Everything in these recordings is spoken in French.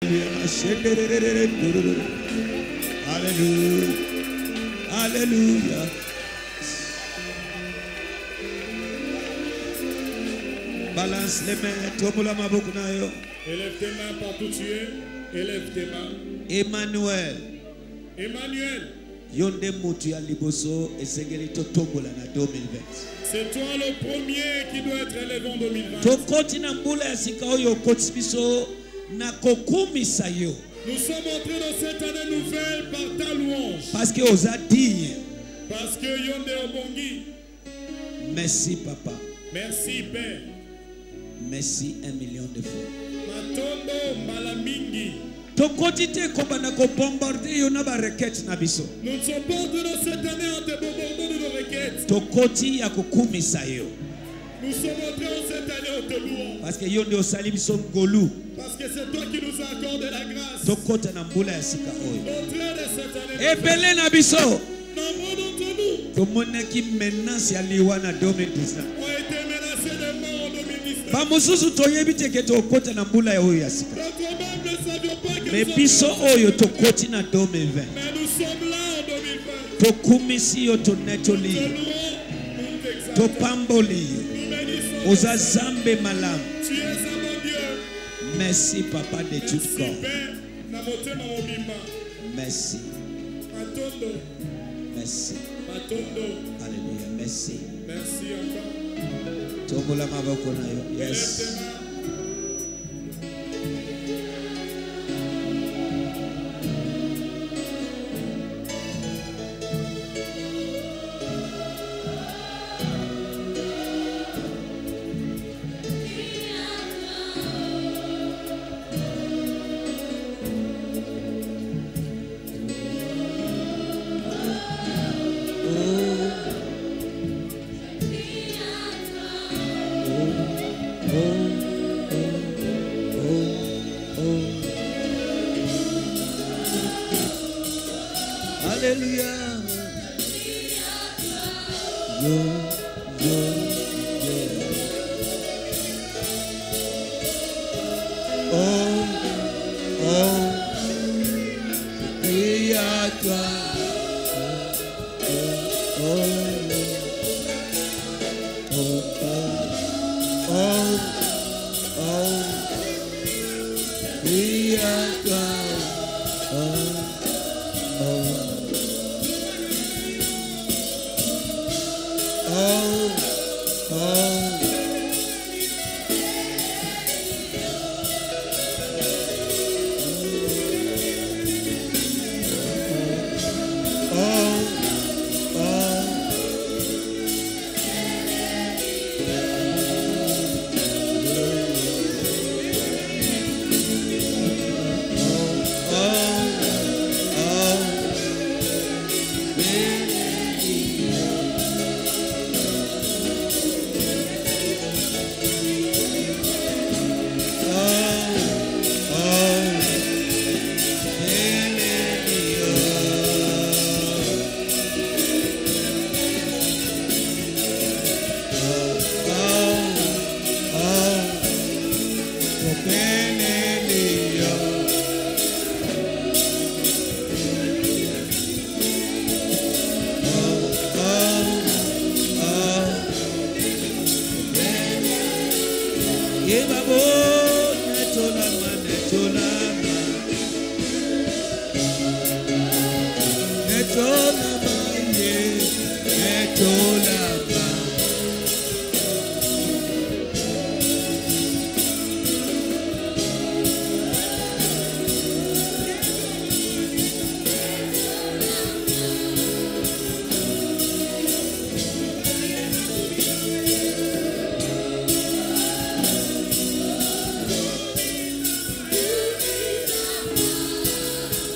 Alléluia. Alléluia. Balance les mains. Élève tes mains partout tu es. Élève tes mains. Emmanuel. Emmanuel. Yonde mutu ya liboso esengeli totombola na 2020. C'est toi le premier qui doit être élevé en 2020. Tokoti na mbula ya sika oyo okoti biso na kokumisa yo. Nous sommes entrés dans cette année nouvelle par ta louange. Parce que oza digne. Parce que Yonde Obongi. Merci papa. Merci Père. Merci 1 million de fois. Matondo Malamingi. Tokoti te kobana ko bombarder yo na ba requête na biso. Nous ne sommes pas entrés dans cette année en te bombardant de nos requêtes. Tokoti ya kokumisa yo. Nous sommes entrés en cette année en te louant. Parce que yonde osali biso ngolu. Parce que c'est toi qui nous as accordé la grâce. Tokota na mbula ya sika oyo. Entrée de cette année. Ebele na biso. Nombreux d'entre nous. Tomonaki menace ya liwa na 2019. Ont été menacés de mort en 2019. Ba mususu toyebi te ke tokota na mbula ya oyo ya sika. Nous-mêmes ne savions pas que Mais biso oyo tokoti na 2020. mais nous sommes là en 2020. Tokumisi yo tonetoli. Nous louons, nous t'exaltons. Topamboli. Nous bénissons. Oza zambe malam. Tu es un bon Dieu. Merci papa de tout Merci corps. Père. Na motema mobimba. Merci. Matondo. Merci. Matondo. Alléluia. Merci. Merci encore. Tombola maboko na yo. Lève tes Yes. mains. Alléluia. Yo, yo, yo. Oh, oh. Et à toi. Oh, oh. Oh, oh. Oh, oh. Et à toi. Oh, oh.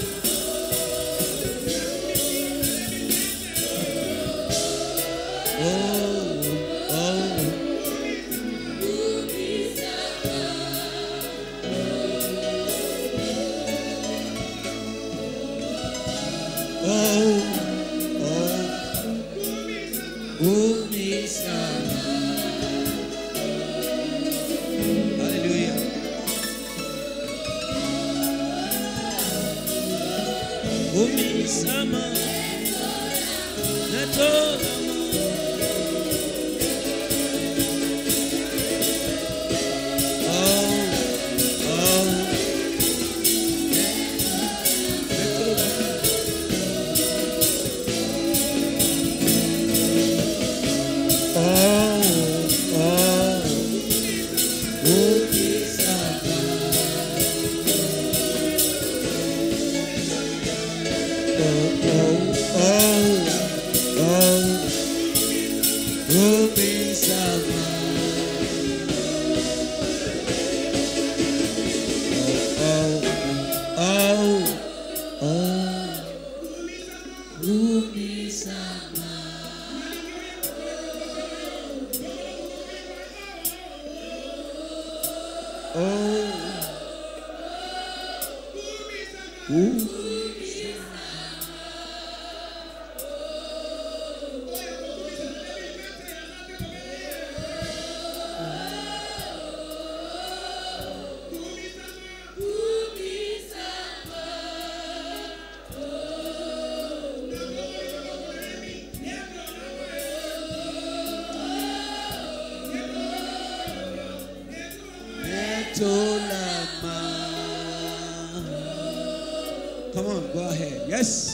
Oh. Umisama. Netolama. Come on, go ahead. Yes.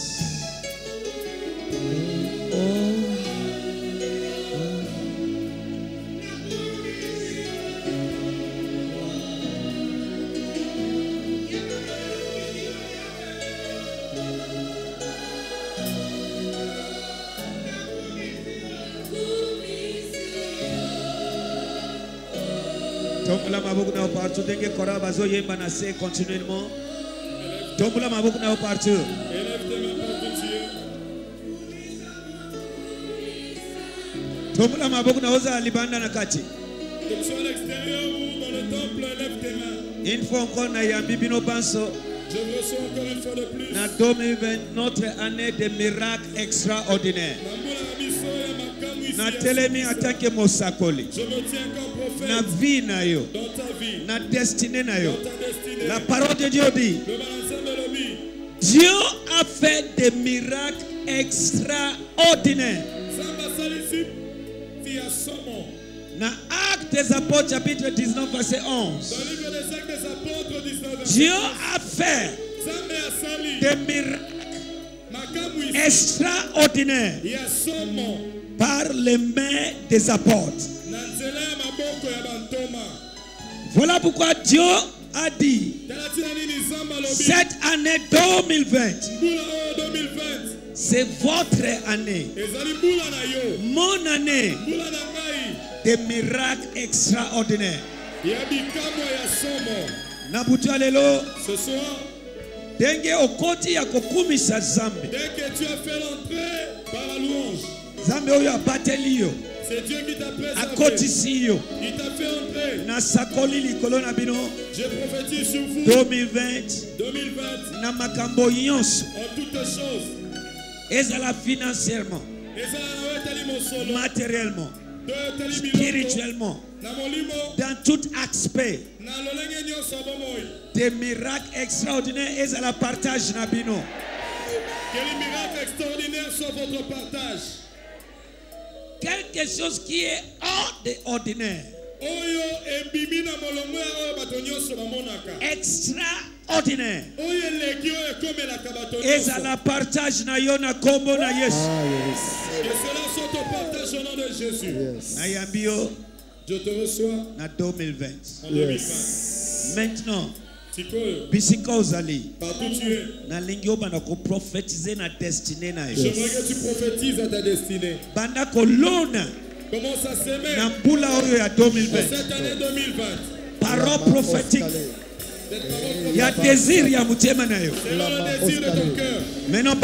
Tombola maboku na partout denge kora bazo yemba na se continuellement. Tombola maboku na partout. Élève tes mains partout tu es. Tombola maboku na oza libanda na kati. Que tu sois à l'extérieur ou dans le temple, lève tes mains. Une fois encore na yambi bino banso. Je vous reçois encore une fois de plus. Na 2020 notre année de miracles extraordinaires. Na telemi en tant que mosakoli. Je me tiens comme prophète. Na vie na yo. Dans ta vie. Na destinée na yo. Dans ta destinée. La parole de Dieu dit. Le balancement de l'homme. Dieu a fait des miracles extraordinaires. Dans Actes des Apôtres chapitre 19 verset 11. Dans le livre des Actes des Apôtres 19 verset 11. Dieu a fait des miracles extraordinaires par les mains des apôtres. Voilà pourquoi Dieu a dit cette année 2020 c'est votre année, mon année des miracles extraordinaires. Nabutu alelo ce soir, denge okoti ya kokumisa zambe. Dès que tu as fait l'entrée par la louange, Zambe oyo abateli yo. C'est Dieu qui t'a préservé. Akotisi yo. Il t'a fait entrer. Na sakoli likolo na bino. Je prophétise sur vous. 2020. Na makambo nyonso. En toutes choses. Ezala financièrement. Matériellement. Spirituellement. Dans tout aspect. Des miracles extraordinaires ezala partage na bino. Que les miracles extraordinaires soient votre partage. Quelque chose qui est hors de ordinaire. Extraordinaire. Ezala partage na yo na kombo na Yesu. Que cela soit ton partage au nom de Jésus. Nayambio. Je te reçois. Na 2020. En 2020. Maintenant. Bisika ozali. Partout tu es. Na lingi obanda ko prophétiser na destinée na yo. J'aimerais que tu prophétises à ta destinée. Banda ko lona. Comment ça s'émet? Na mbula oyo ya 2020. Cette année 2020. Parole prophétique. Il y a désir ya mutema na yo. C'est le désir de ton cœur. Maintenant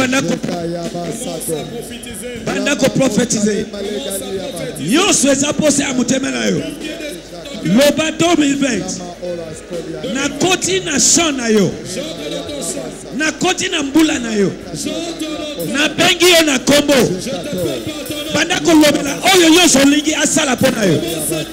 banda ko prophétiser. Nyonso eza pose ya mutema na yo. Loba 2020. Na koti na shon na yo. Na koti na mbula na yo. Na bengi yo na kombo. Banda ko lobela oyo nyonso lingi asala pona yo.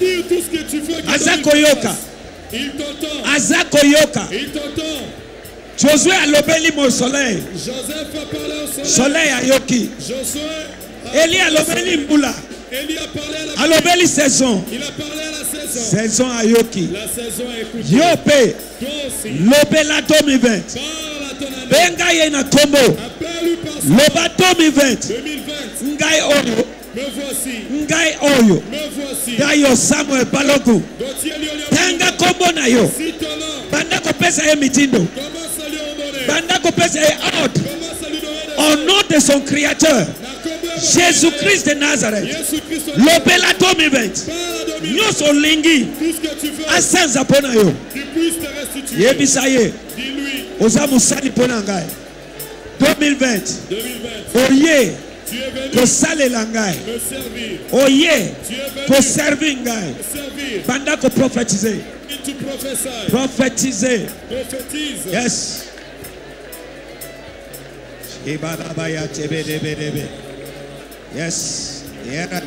Azako yoka. Il t'entend. Azako yoka. Il t'entend. Josué a lobeli mon soleil. Joseph a parlé au soleil. Soleil a yoki. Josué Eli a lobeli mbula. Élie a parlé à la A lobeli saison. Il a parlé à la saison. Saison a yoki. La saison a écouté. Yope. Toi aussi. Lobela 2020. Parle à ton année. Benga ye na kombo. Appelle-lui par son Loba 2020. 2020. Ngai oyo. Me voici. Ngai oyo. Me voici. Dayo Samuel Balogu. Gauthier Liolion. Tanga kombo na yo. Si ton nom. Banda kopesa ye mitindo. Commence à lui ordonner. Banda kopesa ye ordre. Commence à lui donner des Au nom de son créateur, Jésus-Christ de Nazareth. Jésus-Christ. Lobela 2020. Parle à Dominique. Nyonso lingi. Tout ce que tu veux. Asanza pona yo. Tu puisses te restituer. Yebisa ye. Dis-lui. Oza musali pona ngai. 2020. 2020. Oye. Tu es venu Kosalela ngai. me servir. Oye. Tu es venu Koservi ngai. me servir. Banda ko prophétiser. Et tu prophèses. Prophétiser. Prophétise. Yes. Ibarabaya tebedebedebe. Yes. Yeah.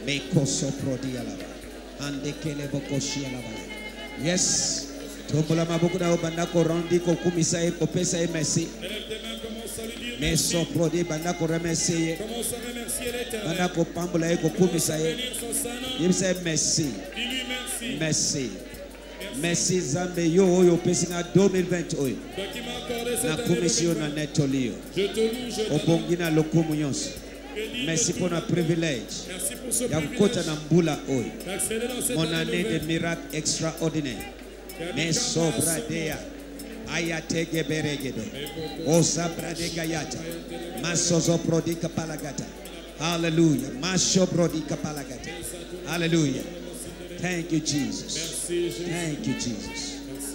Yes. Tombola mabuku na bandako rondi ko kumisa e kopesa e merci. Meso prodi bandako remercier. Bandako pambola e ko kumisa e. Yimsa merci. Merci. Merci Zambe yo oyo pesinga 2020 oyo. Na commission na netolio. Obongina lokumu nyonso. Merci pour notre privilège. Yakota na mbula oyo. Mon année de miracles extraordinaires. Mais sobradea ayatege beregedo osabradega yata masozo prodika palagata. Hallelujah. Masho prodika palagata. Hallelujah. Thank you, Jesus. Thank you, Jesus.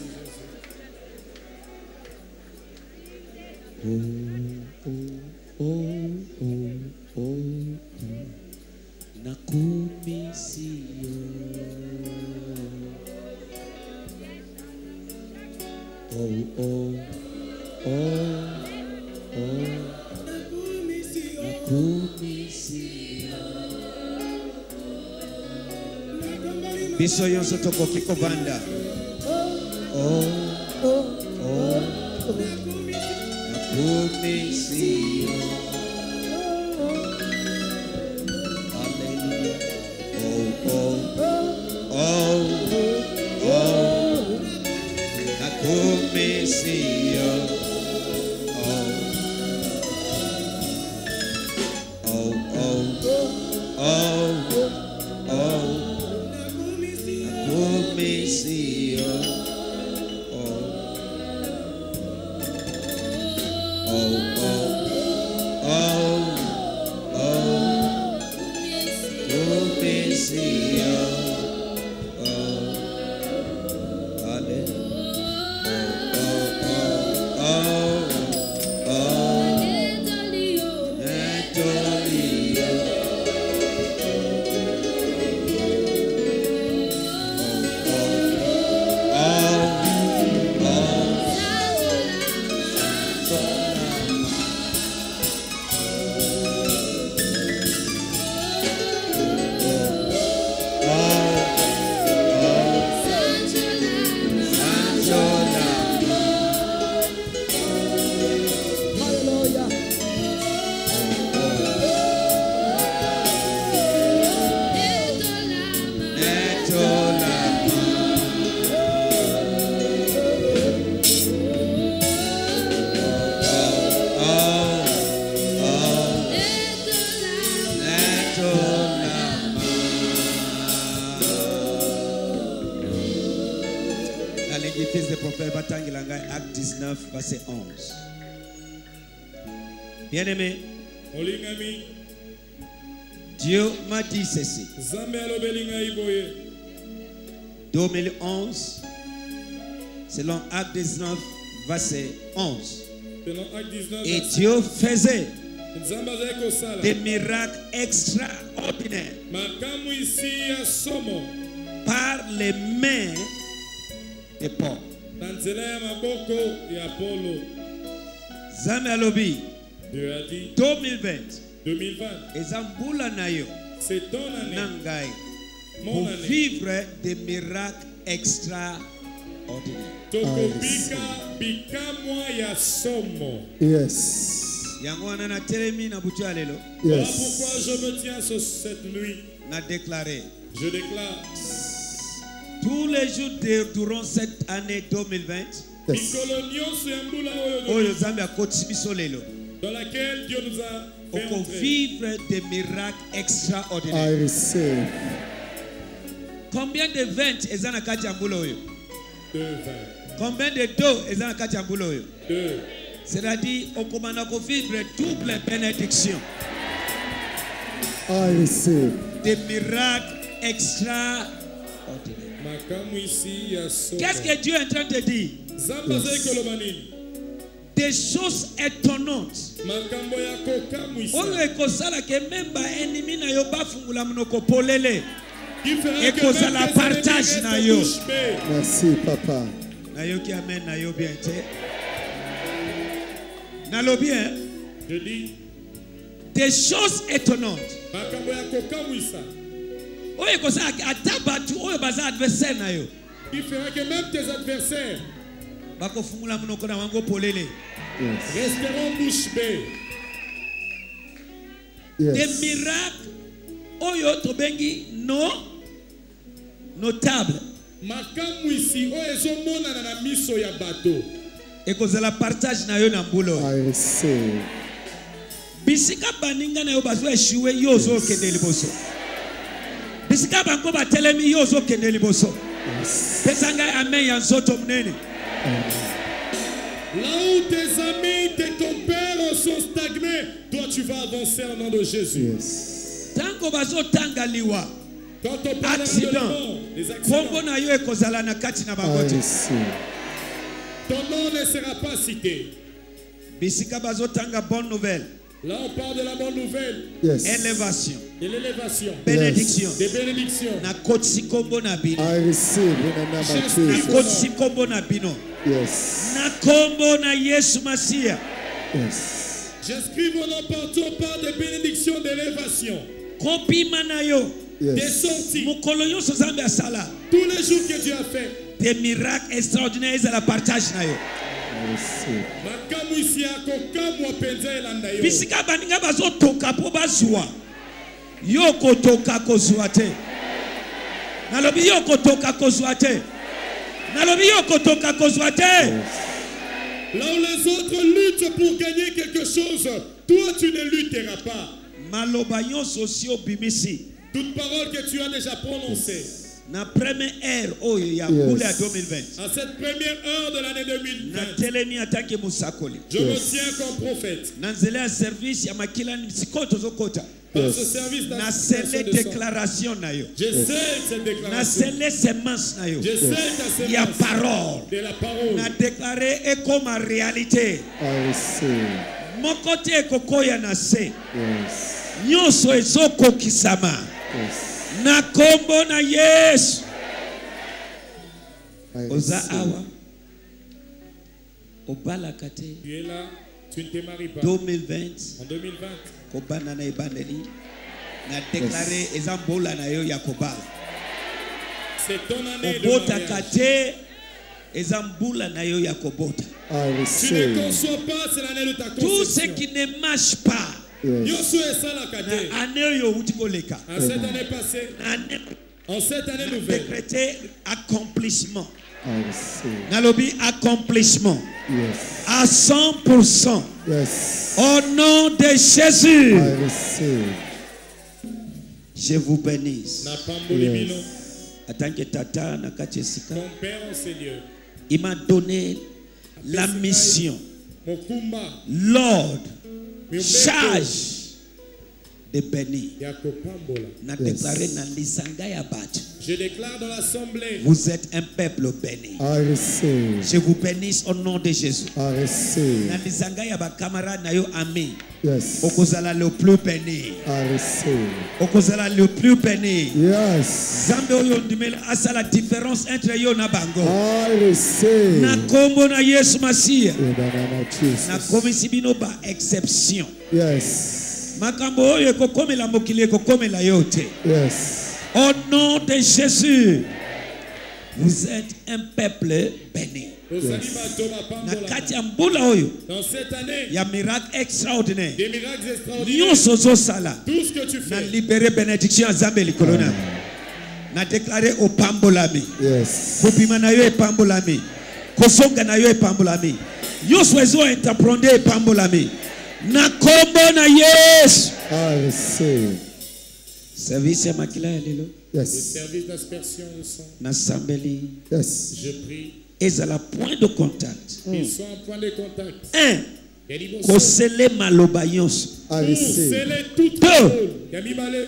Nakumisio. Biso yonso toko kiko banda. Nakumisio. Fils de prophète Batangilanga, acte 19, verset 11. Bien-aimé, Dieu m'a dit ceci. 2011, selon acte 19, verset 11. Et Dieu faisait des miracles extraordinaires par les mains de Paul. Zame alobi 2020 ezambula nayo c'est ton année nangai pour vivre des miracles extraordinaires. Yes. Yango na telemi na butu alelo. Voilà pourquoi je me tiens cette nuit. Na déclaré. Je déclare tous les jours durant cette année 2020. Yes. Dans laquelle Dieu nous a fait entrer. Vivre des miracles extraordinaires. I receive. Combien de 20 ezana kati ya mbula oyo? 2. Combien de do ezana kati ya mbula oyo? 2. C'est-à-dire on commande à vivre double bénédiction. I receive. Des miracles extraordinaires. Qu'est-ce que Dieu est en train de dire? Yes. Des choses étonnantes. Oyo ekosala ke memba ennemi na yo bafungula munoko polele. Ekozala partage na yo. Merci papa. Na yo ki amen na yo bien te. Na lo bien. Je dis des choses étonnantes. oyo kosa ata batu oyo baza adversaire na yo Il fera que même tes adversaires bakofungula munoko na wango polele. resteront bouche bée. Des miracles oyo tobengi notable Makambu ici oyo ezomonana na miso ya bato. ekozala partage na yo na mbula oyo. I receive. Bisika baninga na yo bazo eshiwe yo ozokende liboso. Bisika bango batelemi yo ozokende liboso. Pesa ngai amen ya nzoto munene. Là où tes amis, tes compères sont stagnés, toi tu vas avancer au nom de Jésus. Yes. Tango bazo tangaliwa Quand on parle de accident mort, les accidents, kombo na yo ekozala na kati na I bango te. receive. ton nom ne sera pas cité. Bisika bazo tanga bonne nouvelle, Là on parle de la bonne nouvelle, Yes. élévation, de l'élévation, bénédiction. des bénédictions. Na kotisi kombo na bino. I receive in the name of Na Jesus. kotisi kombo na bino. Yes. Na kombo na Yesu Masia. Yes. J'inscris mon nom partout, on parle de bénédictions, d'élévation, Kopima na yo. des Yes. sorties. Mukolo nyonso Nzambe asala. Tous les jours que Dieu a fait. Des miracles extraordinaires ezala partage na yo. I receive. Makamu ici a kokamu apenza elanda yo. Bisika baninga bazotoka po bazwa. Yo kotoka kozwa te. Nalobi yo kotoka kozwa te. Nalobi yo kotoka kozwa te. Là où les autres luttent pour gagner quelque chose, toi tu ne lutteras pas. Maloba nyonso si obimisi. Toute parole que tu as déjà prononcée. Na première ère oyo ya Yes. kule ya 2020. À cette première heure de l'année 2020, Na telemi atake musakoli. je me tiens comme prophète. Na nzela ya service ya makila sikoyo tozokota. Par Yes. ce service Na d'association sele de sang. déclaration na yo. Je sais cette Na déclaration. sele semence na yo. Je sais ta Ya sémence parole. de la parole. Na déclaré ekoma réalité. I receive. Moko te ekokoya na se. Yes. Nyonso ezokokisama. Yes. Na kombo na Yesu. I Oza receive. awa. Obalaka te. Tu es là, tu ne te maries pas. 2020. En 2020, Kobana na ebandeli. Na déclaré eza mbola na yo ya kobala. c'est ton année de Obotaka mariage. te eza mbula na yo ya kobota. I Tu ne receive. conçois pas, c'est l'année de ta Tout ce conception. qui ne marche pas Yes. Yosu est ça la na kate. année oyo outi koleka. En cette année passée, Na année en cette année nouvelle, décrété accomplissement. I receive. Nalobi accomplissement Yes. à 100%. Yes. Au nom de Jésus, I receive. je vous bénisse. na pamboli bino, En tant que tata na kati ya esika, mon Père en Seigneur, il m'a donné la mission. Mokumba, Lord, Miumeko, charge de bénir. ya kopambola. Na déclaré na lisanga ya batu. Je déclare dans l'assemblée, Vous êtes un peuple béni. I receive. Je vous bénisse au nom de Jésus. I receive. Na lisanga ya ba camarade na yo ami. Yes. Okozala le plus béni. I receive. Okozala le plus béni. Yes. Zambe oyo ndimela asala différence entre yo na bango. I receive. Na kombo na Yesu Masia. In the name of Na Jesus. komisi bino ba exception. Yes. Makambo oyo ekokomela mokili ekokomela yo te. Yes. Au nom de Jésus, vous êtes un peuple béni. Ozali bato Na bapambola. kati ya mbula oyo Dans cette année, ya miracle extraordinaire. des miracles extraordinaires. Nyonso ozosala Tout ce que tu na fais, libéré bénédiction ya Nzambe likolo na yo. Na déclaré opambolami. Yes. Kopima na yo epambolami. Kosonga na yo epambolami. Nyonso ezo interprondé epambolami. Na kombo na Yesu. I receive. Service ya makila ya lelo. le Yes. service d'aspersion de sang, Na sambeli. Yes. je prie, Ezala point de contact. ils sont en point de contact. 1. Et ils vont Kosele maloba nyonso. I pour receive. sceller toute Deux. parole. Yami Malé,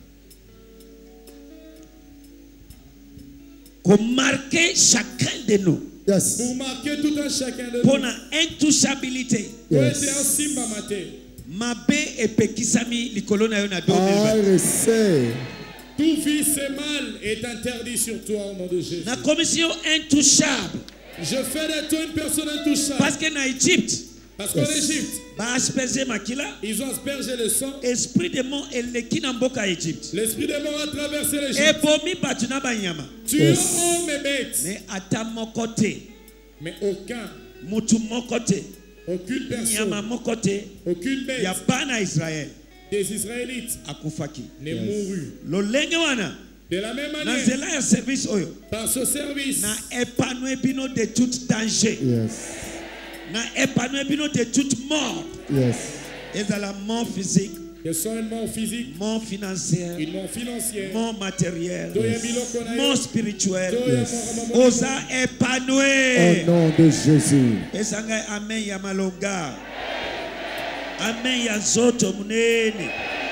Komarquer chacun de nous. Yes. pour marquer tout un chacun de Pour nous. la intouchabilité. Pour être un Yes. simba maté. Mabe epekisami likolo na yo na I 2020. receive. Tout vice et mal est interdit sur toi au nom de Jésus. Na commission intouchable. Je fais de toi une personne intouchable. Parce que na Égypte, Parce qu'en Égypte, ils ont aspergé le sang. Esprit de mort Égypte. L'esprit de mort a traversé l'Égypte. Tu as homme et bêtes. Mais aucun. Aucune personne. Aucune bête. Des Israélites n'est mouru. De la même manière, par ce service, de tout danger. Na épanouissement de toute mort. Yes. Et dans la mort physique. Que ce soit une mort physique, mort financière, une mort financière, mort matérielle, yes. Mort spirituelle. Yes. Osa épanoui. Au nom de Jésus. Esanga amen ya malonga. Amen ya zoto munene.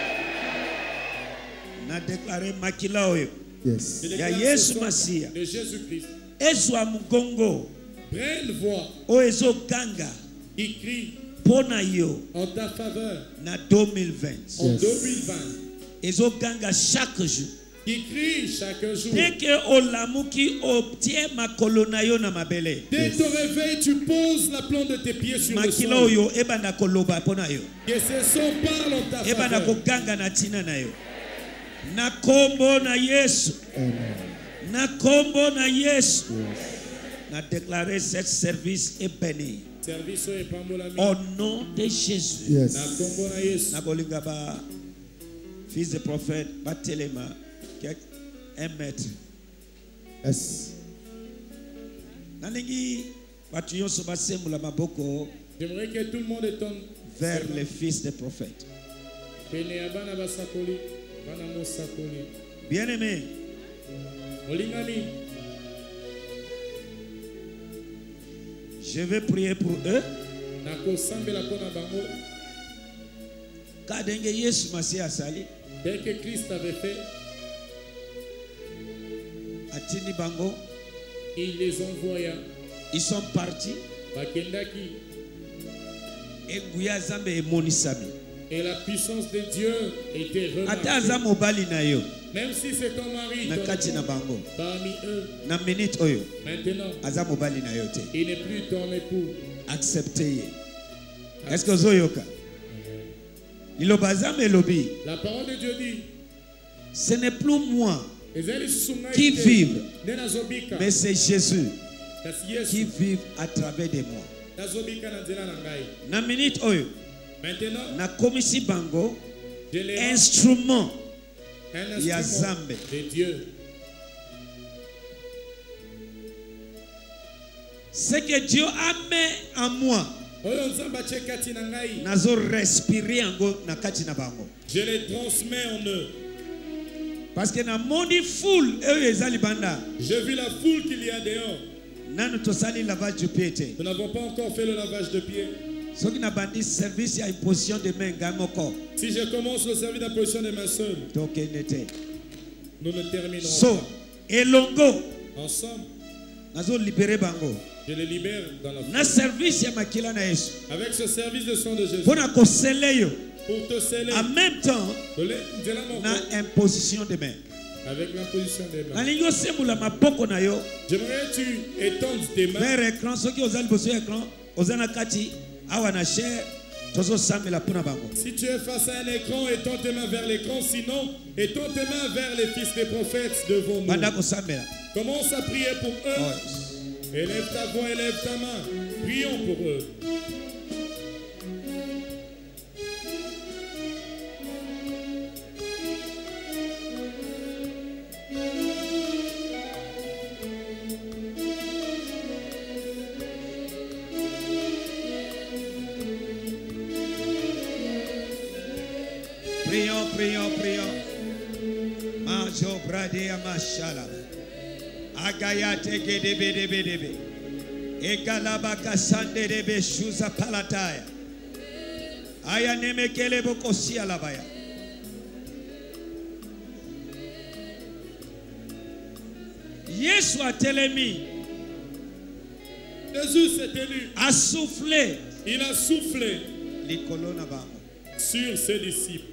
Na déclaré makila oyo. Yes. Ya Yesu Masia. De Jésus-Christ. Ezwa mugongo. Prenne voix. Oezo ganga. Il crie. Pona yo. En ta faveur. Na 2020. En 2020. Ezo ganga chaque jour. Qui crie chaque jour. Dès que olamuki obtient ma kolonayo na mabele. Dès ton réveil, tu poses la plante de tes pieds sur le sol. Makilo yo ebanda koloba pona yo. Que ce son parle en ta faveur. Ebanda ko ganga na tina na yo. Na kombo na Yesu. Amen. Na kombo na Yesu. Yes. Na déclarer ce service est béni. Service est au nom de Jésus. Yes. Na kolinga ba fils de prophète batelema un mètre. Yes. Naningi batu yonso basembula maboko. J'aimerais que tout le monde étonne vers les fils des prophètes. Bien-aimés, je vais prier pour eux. Car dès que Christ avait fait, il les envoya. Ils sont partis. Et la puissance de Dieu était remarquée. Même si c'est ton mari parmi eux, maintenant, il n'est plus ton époux. Acceptez. Est-ce que vous avez la parole de Dieu dit, ce n'est plus moi qui vive, mais c'est Jésus qui vit à travers de moi. Na minute oyo, na komisi bango, instrument ya Zambe de Dieu. Ce que Dieu a mis en moi, nazo respirer ango na kati na bango. Je les transmets en eux. Parce que na moni foule j'ai vu la foule qu'il y a dehors. Nous n'avons pas encore fait le lavage de pieds. Si je commence le service d'imposition des mains seules, nous ne terminerons pas. Ensemble, je les libère dans la foule. Avec ce service de sang de Jésus, pour te sceller, en même temps, na imposition de main. Avec l'imposition des mains. J'aimerais que tu étendes tes mains. Vers l'écran, ceux qui ont l'écran, si tu es face à un écran, étends tes mains vers l'écran. Sinon, étends tes mains vers les fils des prophètes devant nous. Commence à prier pour eux. Élève ta voix, élève ta main. Prions pour eux. Prions. Majo bradea mashala. Agaya tege debe. Egalaba kasande debe shuza palataya. Aya nemekele bokosi alabaya. Yesu a telemi. Jésus s'est tenu. A soufflé. Il a soufflé sur ses disciples.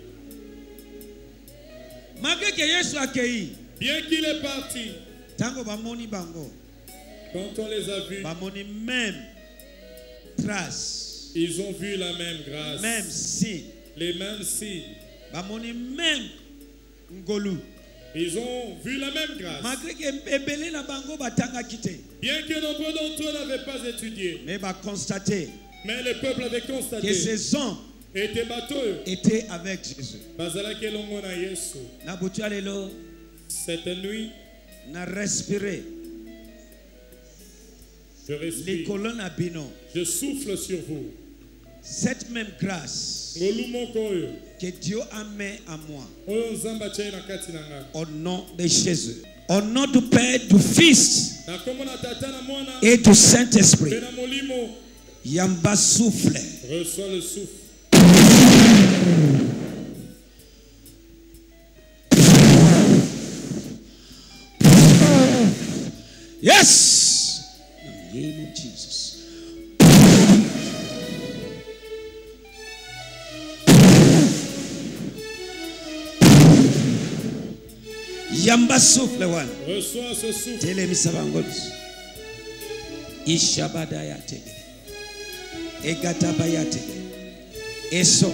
Bien qu'il est parti, quand on les a vus, même trace Ils ont vu la même grâce. Même si. Les mêmes signes. Même ngolu. Ils ont vu la même grâce. Bien que nombreux d'entre eux n'avaient pas étudié. Mais mais le peuple avait constaté que ces hommes étaient avec Jésus. Cette nuit, je respire. Je souffle sur vous. Cette même grâce que Dieu a mis à moi, au nom de Jésus, au nom du Père, du Fils et du Saint-Esprit, Yamba souffle. Reçois le souffle. Yes! In the name of Jesus. Yamba souffle one. Reçois ce souffle. Tele misabangolis. Ishabadaya tege. Egatabaya tege. Eso.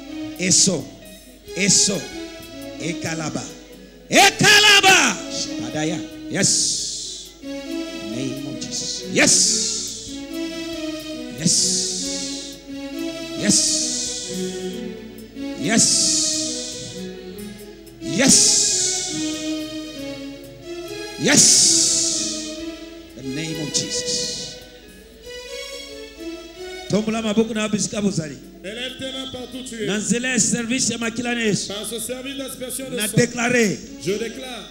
Ekalaba. Shabadaya. Yes. Name of Jesus. Yes. The name of Jesus. Tombola maboko na bisika bozali. Élève tes mains partout tu es. Dans le service ya makilanes. Par ce service d'aspersion de na sang. déclaré. Je déclare.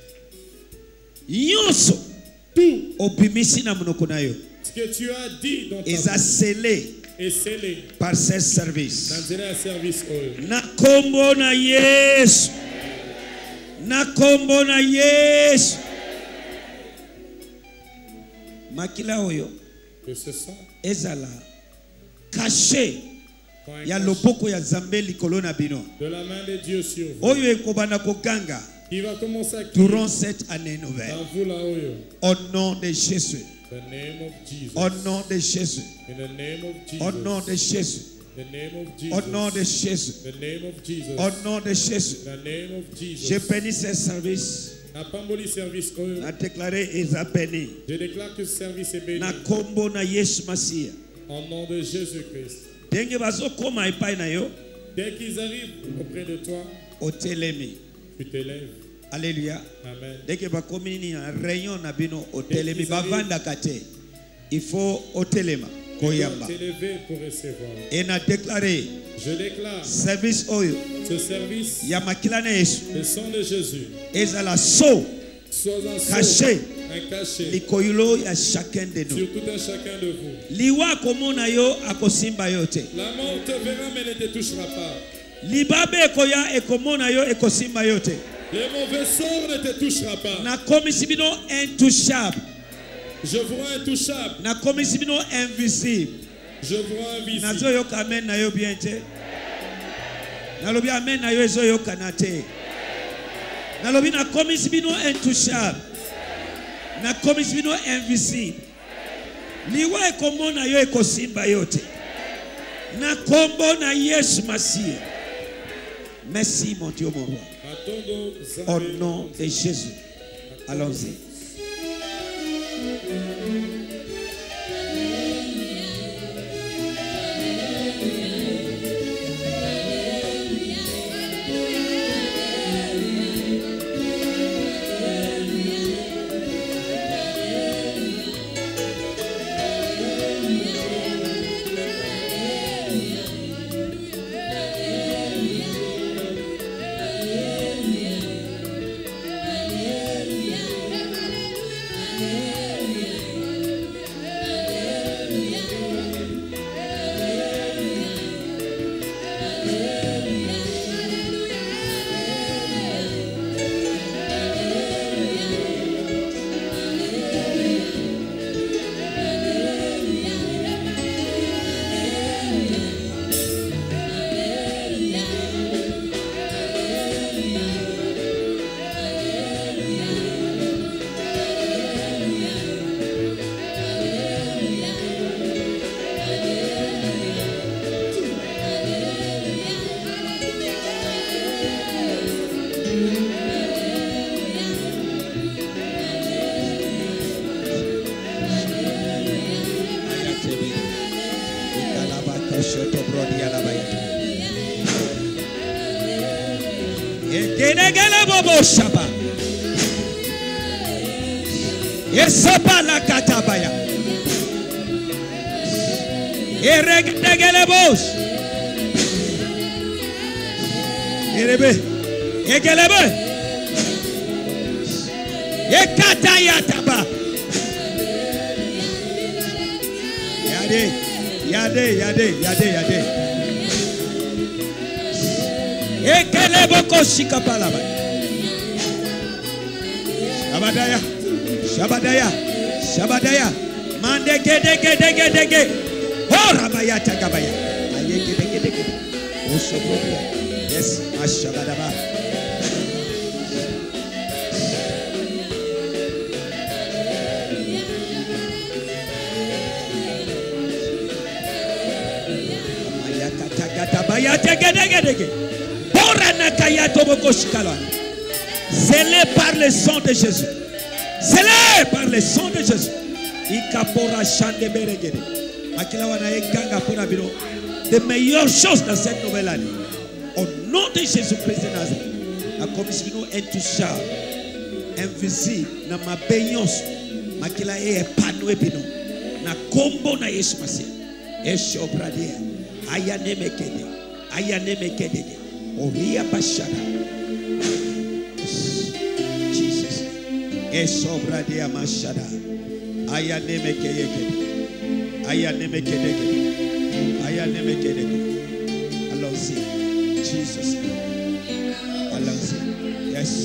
Yoso. Tout. Obimisi na monoko na yo. Ce que tu as dit dans ta bouche. Est scellé. Et scellé. Par ce service. Dans le service. Na kombo na Yesu. Na kombo na Yesu. Makila oyo. Que ce sang. Ezala. Caché. Ya loboko ya Nzambe likolo na bino. De la main de Dieu sur vous. Oyo ekobana koganga. Il va commencer à durant cette année nouvelle. Dans vous là oyo. Au nom de Jésus. The name of Jesus. Au nom de Jésus. In the name of Jesus. Au nom de Jésus. The name of Jesus. Au nom de Jésus. The name of Jesus. Au nom de Jésus. The name of Jesus. Je bénis ce service. Na pamboli service oyo. Na déclaré est béni. Je déclare que ce service est béni. Na kombo na Yesu Masia. Au nom de Jésus-Christ. Denge bazo koma epai na yo. Dès qu'ils arrivent auprès de toi. Otelemi. Tu t'élèves. Alléluia. Amen. Dès que va communier en réunion na bino otelemi bavanda kate. Il faut otelema koyamba. T'élever pour recevoir. Et na déclaré. Je déclare. Service oyo. Ce service. Ya makilana Yesu. Le sang de Jésus. Ezala so. Caché. Un cachet. Likoyulo ya chacun de nous. Sur tout un chacun de vous. Liwa komona yo akosimba yote. La mort te verra mais ne te touchera pas. Libabe koya ekomona yo ekosimba yote. Les mauvais sorts ne te touchera pas. Na komisibino intouchable. Je vois intouchable. Na komisibino invisible. Je vois invisible. Nazo yo kamen na yo bien te. Nalobi amen na yo ezo yo kanate. Nalobi na komisibino intouchable. Na komisibino invisible. Liwa ekomona yo ekosimba yote. Na kombo na Yesu Masia. Merci mon Dieu mon roi. Au nom de Jésus. Allons-y. Ekedegele bobo shaba. Esapa la katabaya. Eregedegele bos. Erebe. Egelebe. Ekataya taba. Yade. Ekeleboko shikapalaba. Shabadaya. Mandegedegedegedege. Horabaya tagabaya. Ayegedegedege. Osobobia. Yes, mashabadaba. Scellé par le sang de Jésus. Scellé par le sang de Jésus. Les meilleures choses dans cette nouvelle année. Au nom de Jésus-Christ de Nazareth. La commission intouchable, invisible, dans ma baignance, makila épanoui pino. Na kombo na Yesu Masia. Esho bradia. Ayane mekede. Oria bashara. Jesus. Esho bradia mashara. Ayane mekede. Allons-y. Jesus. Allons-y. Yes.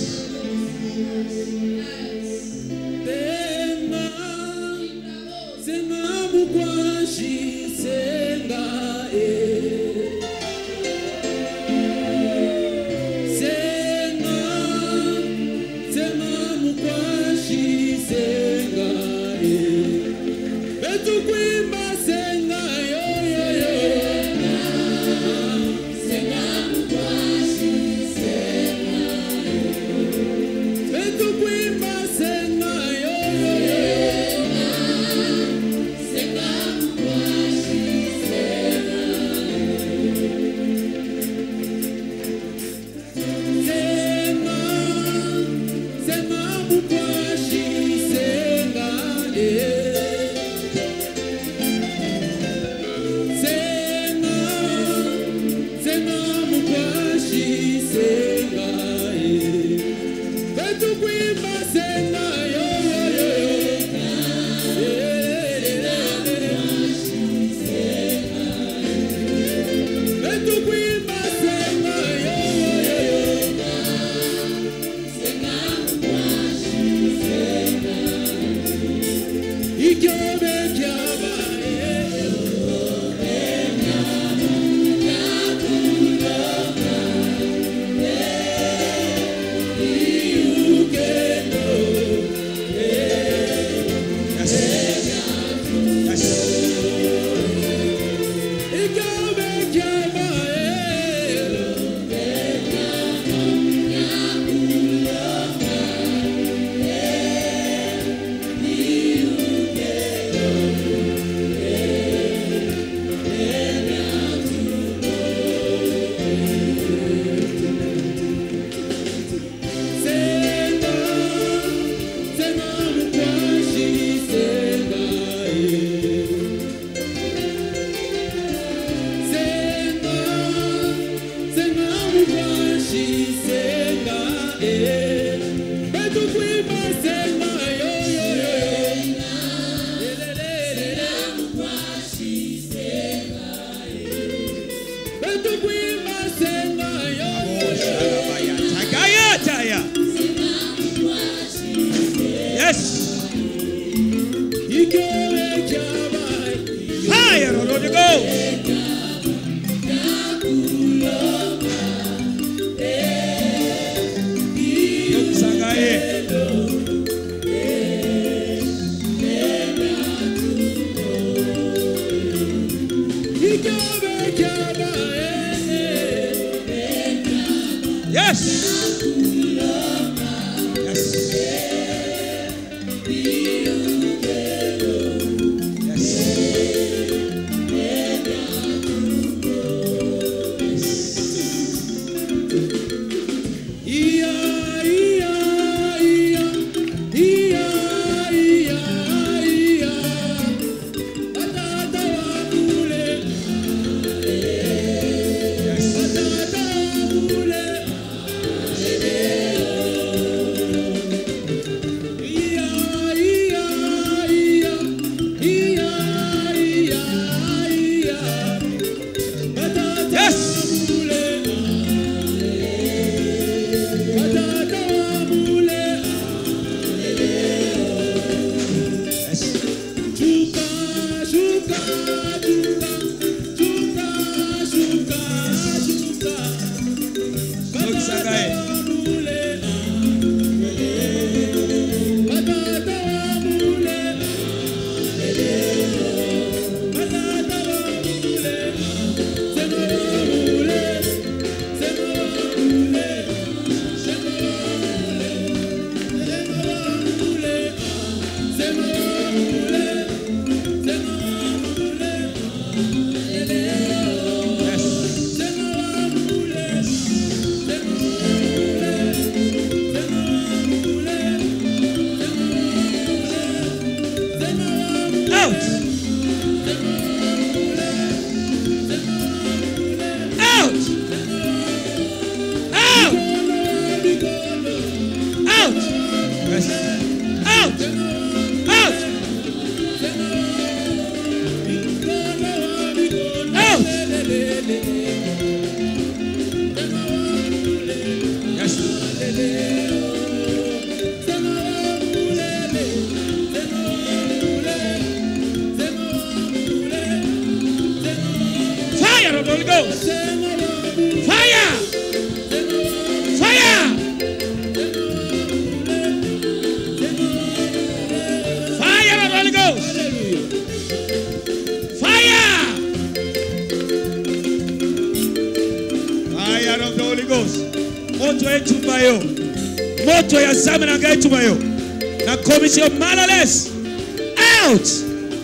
Fire of the Holy Ghost. Moto etubayo. Moto ya zamina ga etubayo. Na commission marvelous. Out.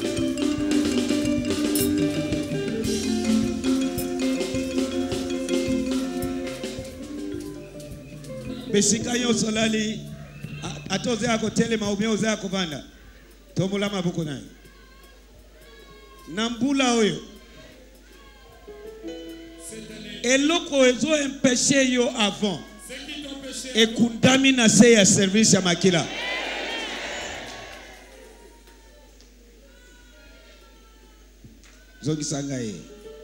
Besika yonso lali atoze yako tele maumia oze yako vanda tomula mabuko nayo nambula oyo eloko ezo empêcher yo avant ekundami na se ya service ya makila zogi sanga ye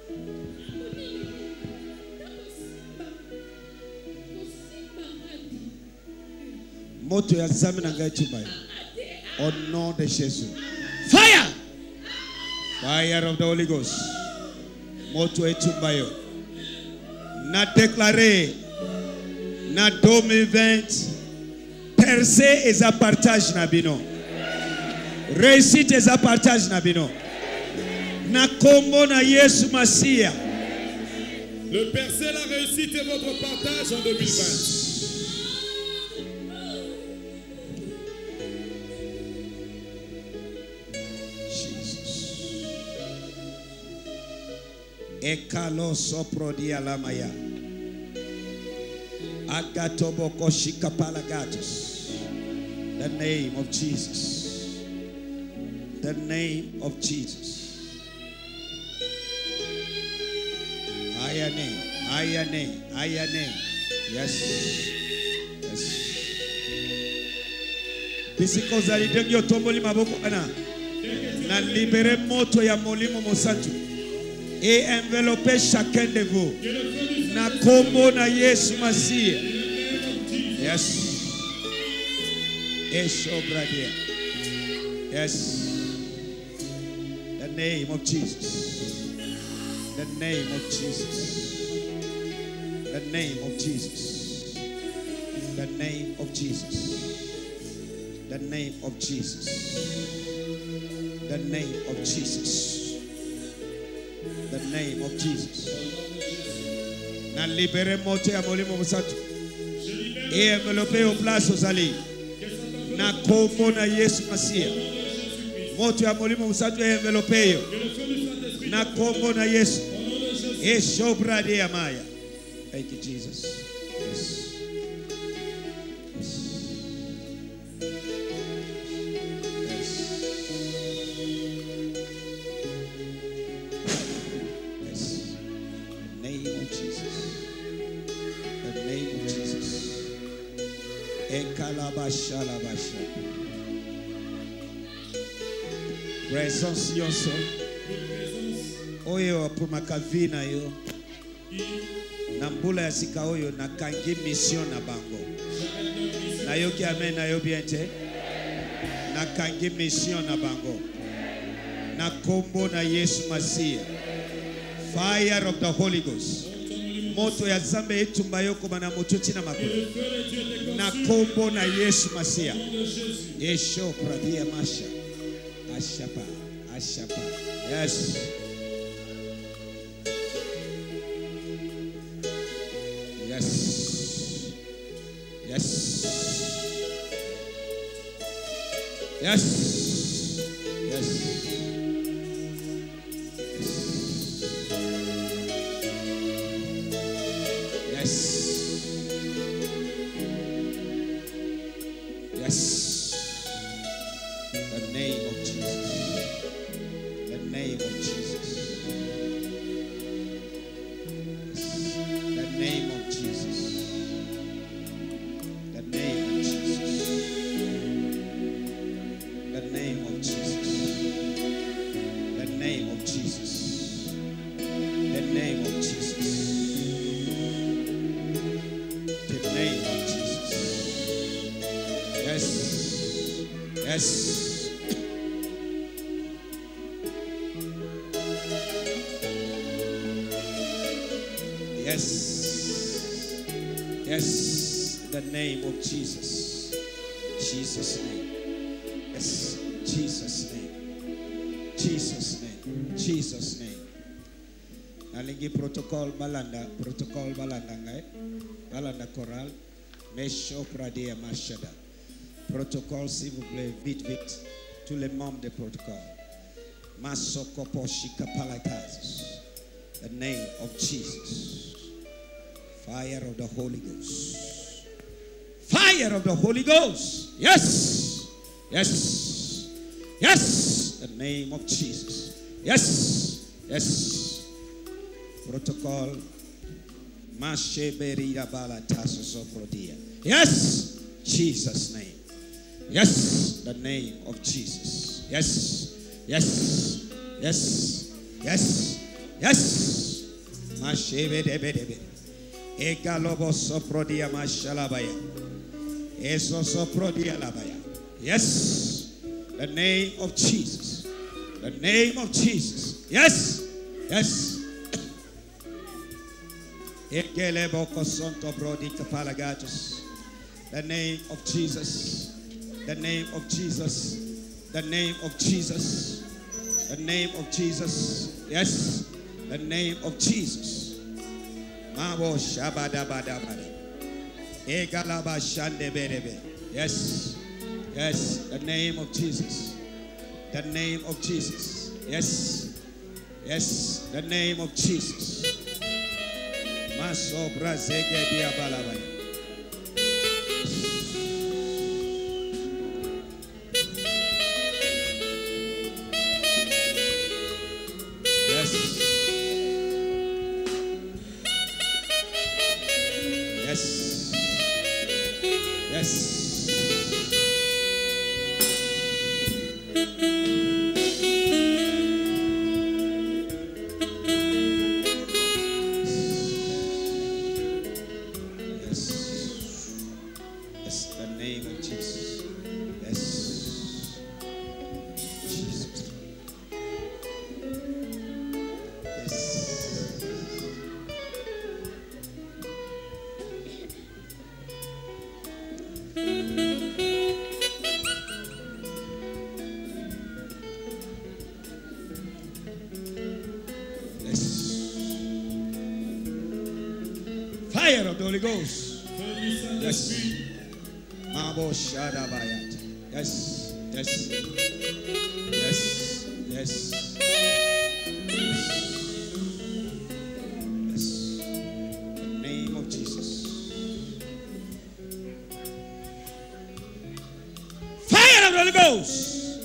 moto ya zame na ngai tubayo. Au nom de Jésus. Fire! Fire of the Holy Ghost. Moto etubayo. Na déclaré na 2020 percée et à partage na bino. Réussite et à partage na bino. Na kombo na Yesu Masia. Le percée, la réussite est votre partage en 2020. Ekalo sopro di alamaya. Agatoboko shikapalagatos. The name of Jesus. The name of Jesus. Aya name. Aya name. Aya name. Yes. Yes. Bisiko zali dengyo tomboli maboko ana. Na libere moto ya molimo mosantu. Et envelopper chacun de vous. Na kombo na Yesu Masia. Yes. Eshobradia. Yes. The name of Jesus. The name of Jesus. The name of Jesus. The name of Jesus. The name of Jesus. The name of Jesus. The name of Jesus. Na libere moto ya molimo musatu. E envelope au place aux alliés. Na kombo na Yesu Masia. Moto ya molimo musatu e envelope yo. Na kombo na Yesu. E shobra de amaya. Thank you, Jesus. Yes. Présence yonso oyo pour makavina yo na mbula ya sika oyo na kangi mission na bango na yoki amen na yo bien te na kangi mission na bango na kombo na Yesu Masia. Fire of the Holy Ghost. Moto ya zambe etumba yoko bana motuti na makulu na kombo na Yesu Masia. Yesho pradia masha ashapa ashapa. Yes. Yes. Yes. Yes. Yes. Jesus. Jesus' name. Yes. Jesus' name. Jesus' name. Jesus' name. Nalingi protocol balanda ngai. Balanda choral. Mesho Pradia Mashada. Protocole, s'il vous plaît, vite. Tous les membres du protocole. Masoko Poshika Palatas. The name of Jesus. Fire of the Holy Ghost. Fire of the Holy Ghost. Yes. The name of Jesus. Yes. Protocol. Yes. Jesus' name. Yes. The name of Jesus. Yes. Egalobo soprodia mashalabaya. Eso soprodia labaya. Yes. The name of Jesus. The name of Jesus. Yes. Egelebo kosonto brodi kapalagatus. The name of Jesus. The name of Jesus. The name of Jesus. The name of Jesus. Yes. The name of Jesus. Mabo shabadabadabada. Egalaba shandebedebe. Yes. The name of Jesus. The name of Jesus. Yes. The name of Jesus. Maso brazege diabalabaya. Fire of the Holy Ghost. Yes. Mabo Shadabayat. Yes. The name of Jesus. Fire of the Holy Ghost.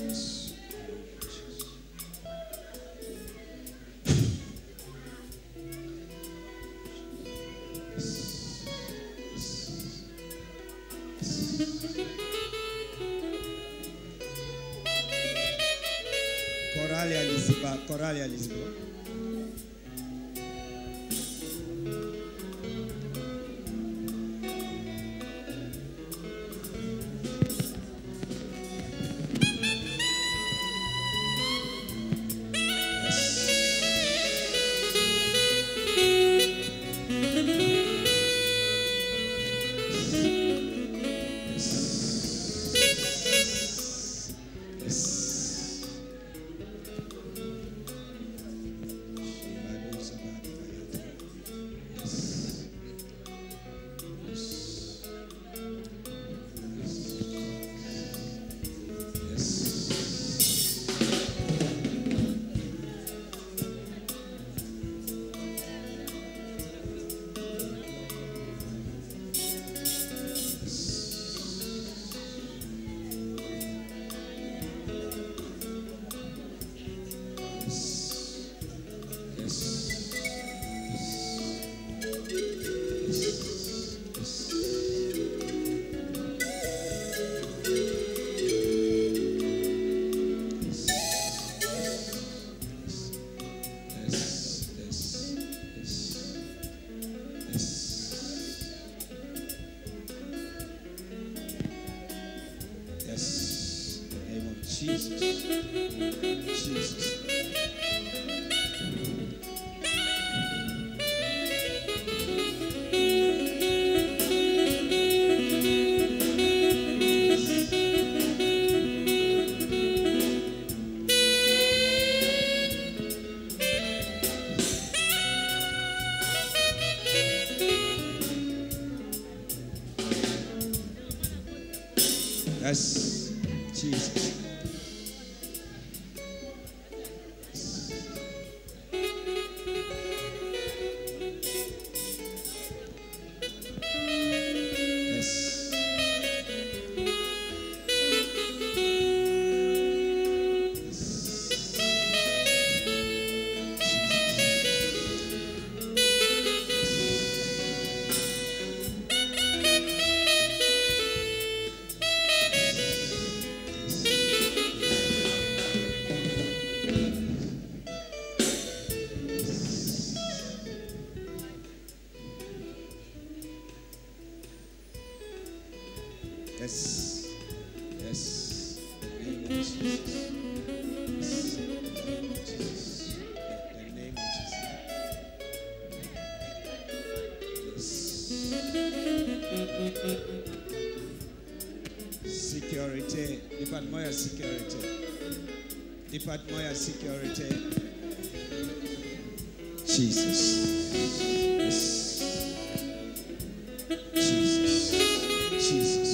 Coralia Lisboa. Yes. Jesus. Yes. Yes. In the name of Jesus. Yes. In the name of Jesus. Security. Department of Security. Department of Security. Jesus. Yes. Jesus. Jesus.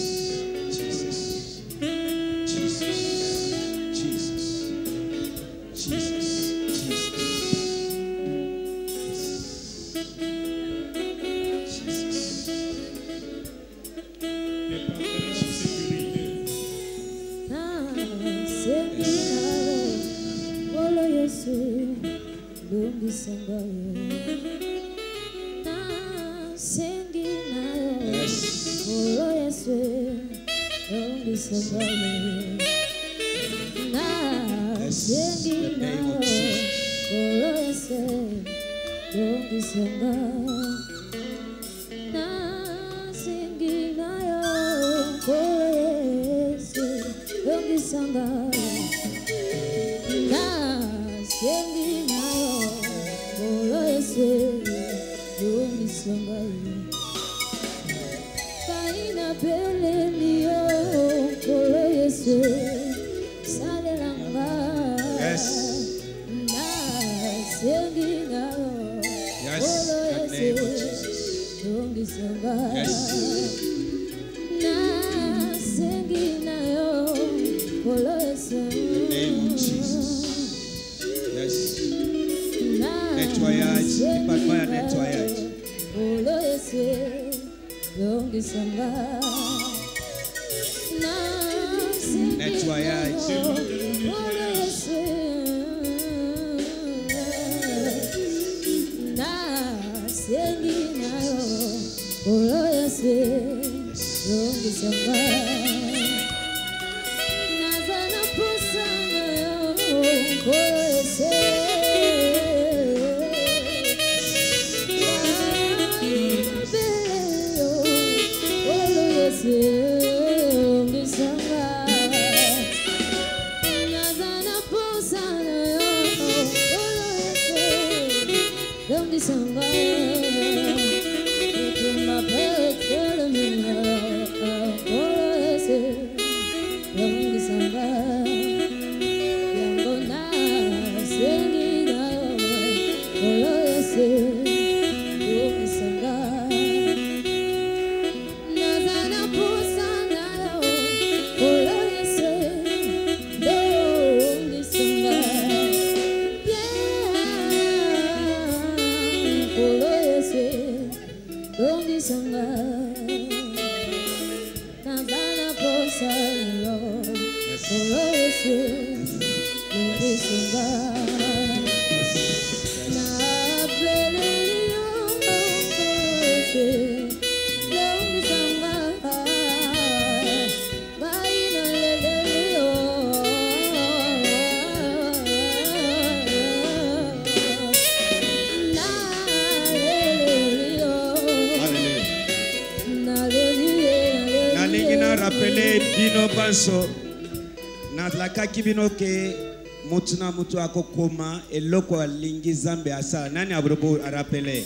Kibino ke mutuna mutu akokoma eloko lingi zambe asa nani abrobo a rappeler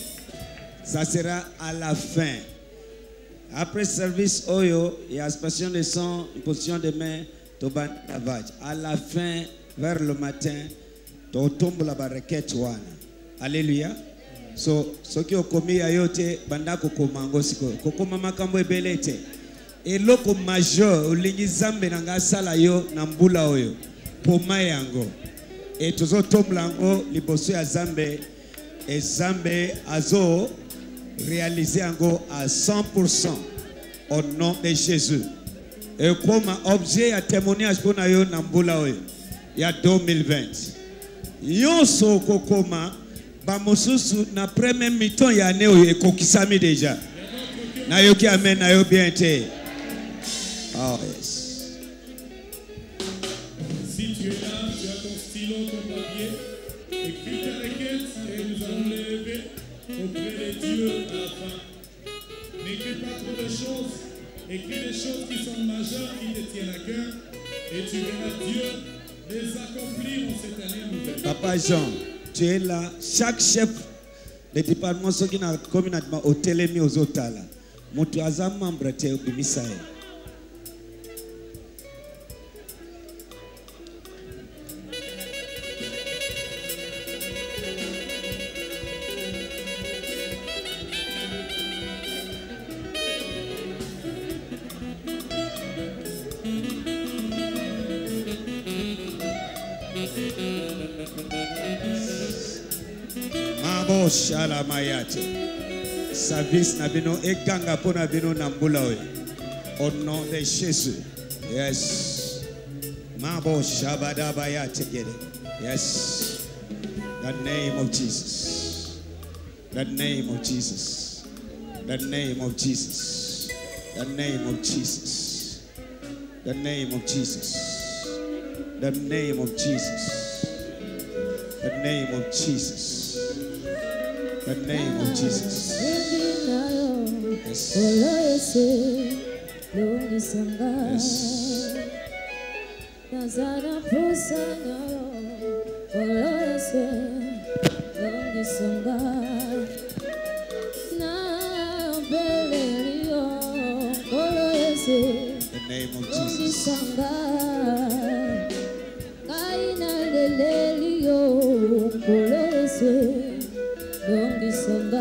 ça sera à la fin après service oyo et expression de son position de main toban lavage à la fin vers le matin to tombe la barquette wana alléluia so soki okomi ayote banda kokoma ngosiko kokoma makambo ebelete eloko majeur olingi zambe na ngasala yo na mbula oyo poma yango et tozo tomlango liboso ya zambe et zambe azo réaliser yango à 100% au nom de Jésus et comme objet à témoignage pour na yo na mbula oyo ya 2020 yonso kokoma ba mosusu na premier mi-temps ya année oyo ekokisami déjà na yo ki amen na yo bien te. Oh yes. Si tu es là, tu as ton stylo, ton papier, écris ta requête et nous allons l'élever auprès de Dieu à la fin. N'écris pas trop de choses, écris des choses qui sont majeures, qui te tiennent à cœur, et tu verras Dieu les accomplir en cette année nouvelle. Papa Jean, tu es là, chaque chef de département, ceux qui n'ont communément au télémi aux otala, mon troisième membre était au Bimisaï. Shala mayate service na bino eganga pona bino na mbula oyo au nom de Jésus. Yes, mabo shabada bayate gere. Yes, the name of Jesus, the name of Jesus, the name of Jesus, the name of Jesus, the name of Jesus, the name of Jesus, the name of Jesus. The name of Jesus. Yes. The name of Jesus. Dongi sanga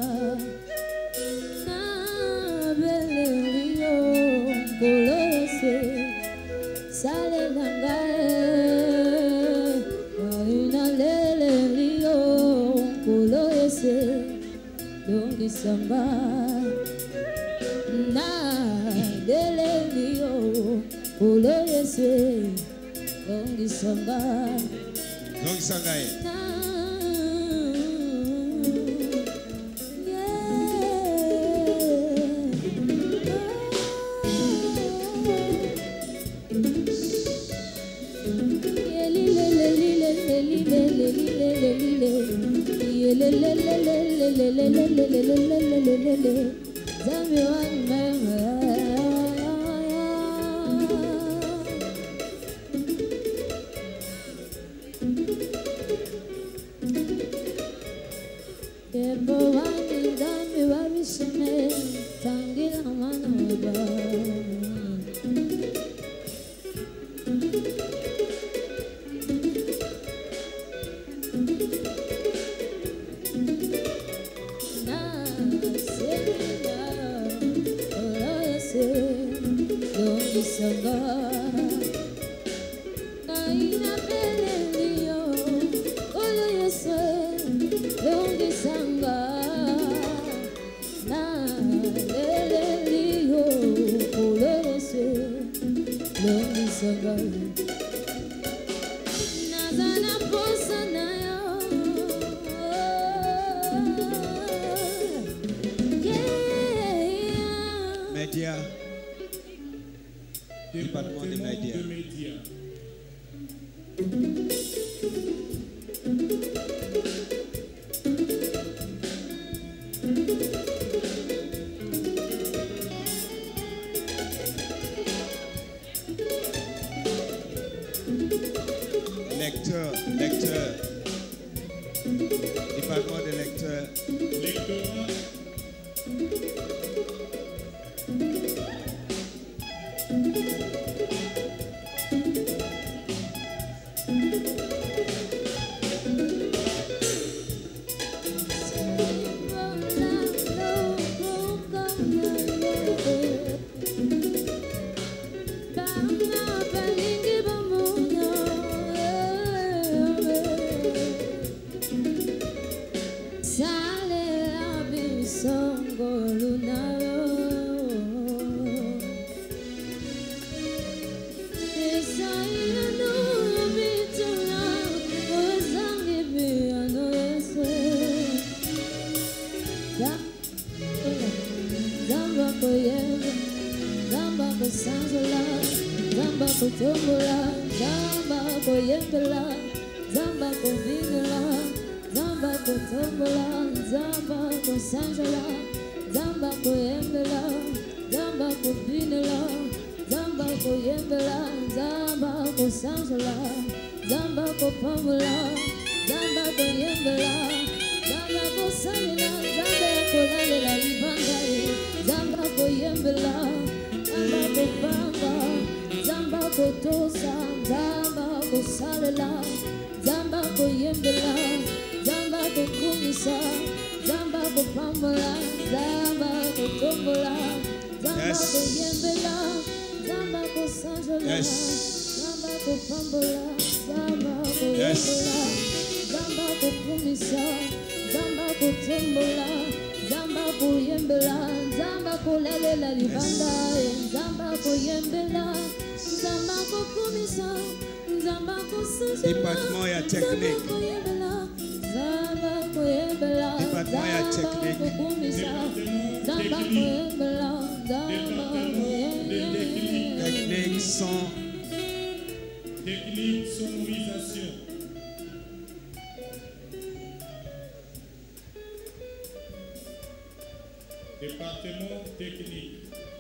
na belelio kolose sale nangae na lelelio kolose dongi sanga na belelio kolose dongi sanga Département des médias. Lecteur. Département des lecteurs. Lectorat. Zamba koyembe, Zamba kosanzola, Zamba kotombola, Zamba koyembela, Zamba kovinela, Zamba kotombola, Zamba kosanzola, Zamba koyembela, Zamba kovinela, Zamba koyembela, Zamba kosanzola, Zamba kopambola, Zamba koyembela, Zamba kosanila, Zamba kolalela libanga, Zamba koyembela, Zamba kopamba, Zamba kotosa, Zamba kosalela, Zamba koyembela, Zamba kokumisa, Zamba kopambola, Zamba kotombola, Zamba koyembela, Zamba kosanjola, Zamba kopambola, Zamba koyembela, Zamba kokumisa, Zamba kotombola, Zamba koyembela, Zamba kolalela libanda, Zamba koyembela, Zamba kokumisa, Zamba kosanjola, département ya technique. Zamba koyembela, Département ya technique. kokumisa, Zamba koyembela, Zamba koyembela. Technique son. Technique sonorisation. Département technique.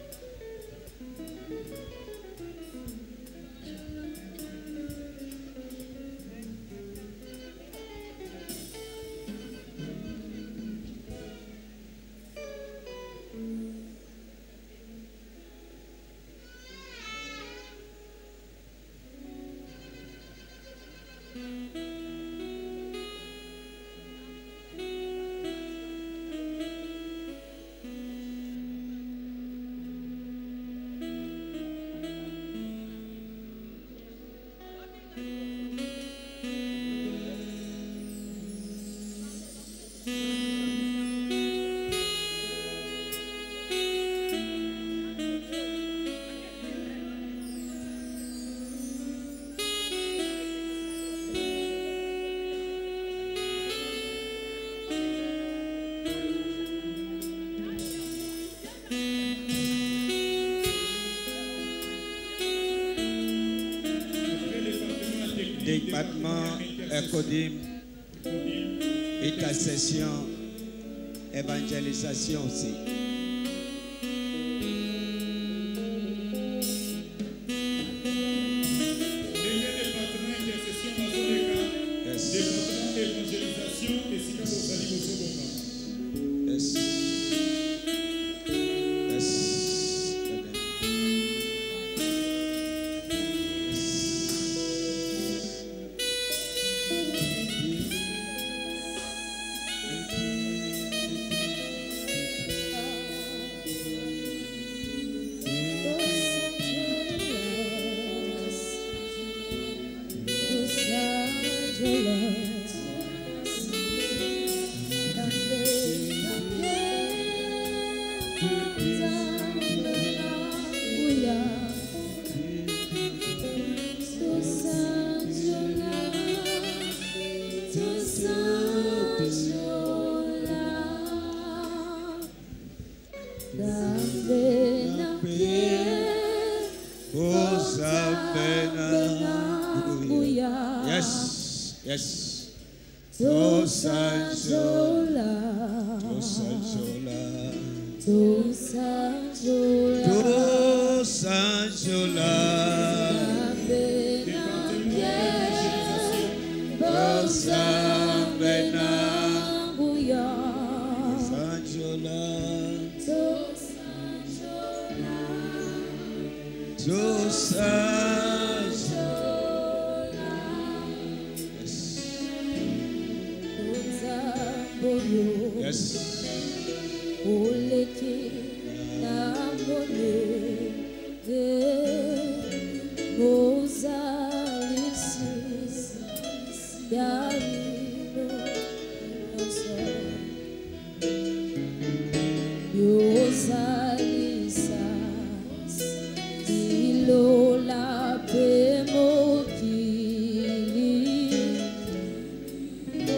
Département Ecodim, intercession, évangélisation aussi. Département intercession, département évangélisation et Sika Bozali Bozobonga. Yes. Yes. Yes, yes. Tosanjola, Tosanjola, Tosanjola, Tosanjola, Tosanjola, Yes. Oleke namone Mozalisis Yarino Yosalisas Ilola Pemokili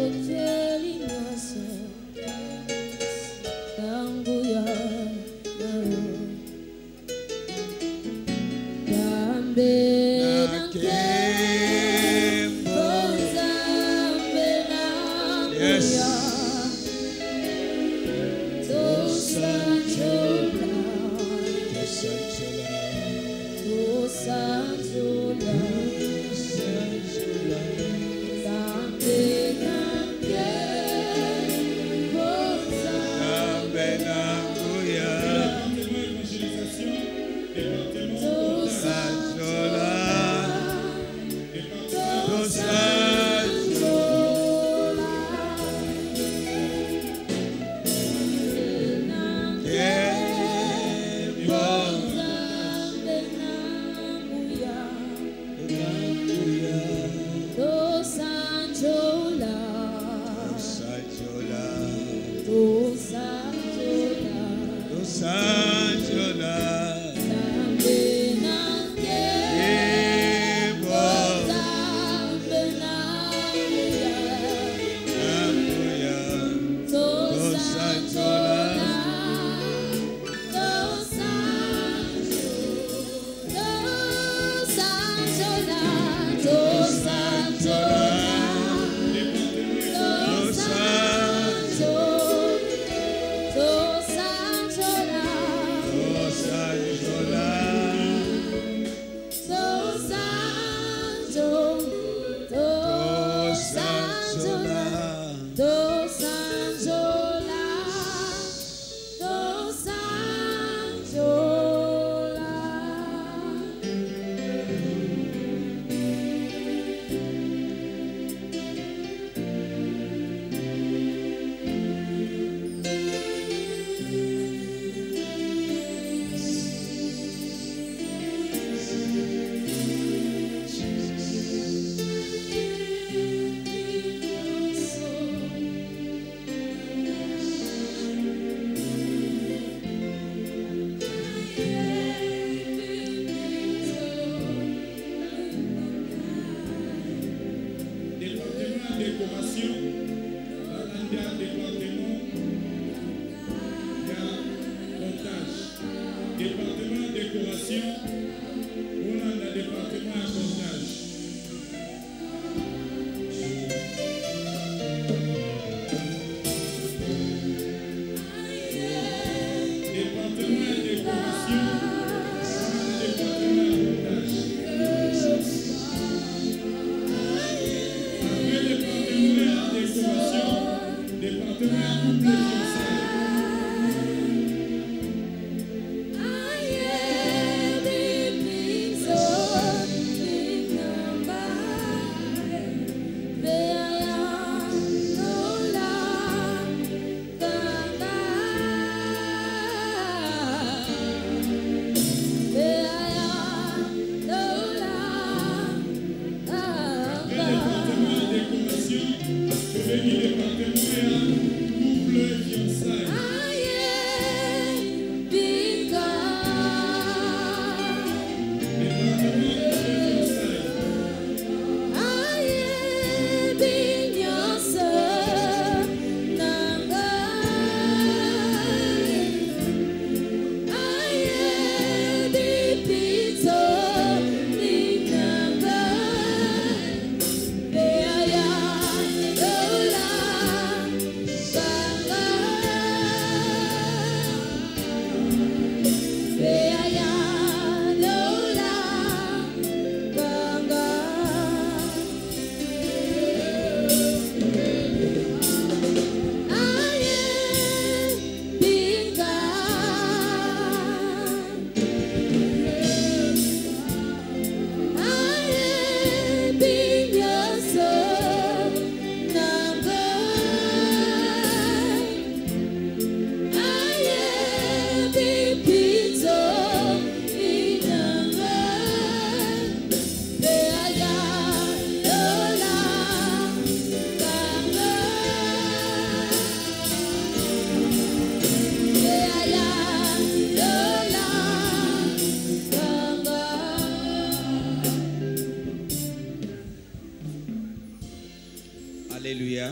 Okeli Nasa Tanguya décoration, on a le département à comptage. Département à décoration, département à comptage. Après département à décoration, département à couple et fiançailles. Alléluia.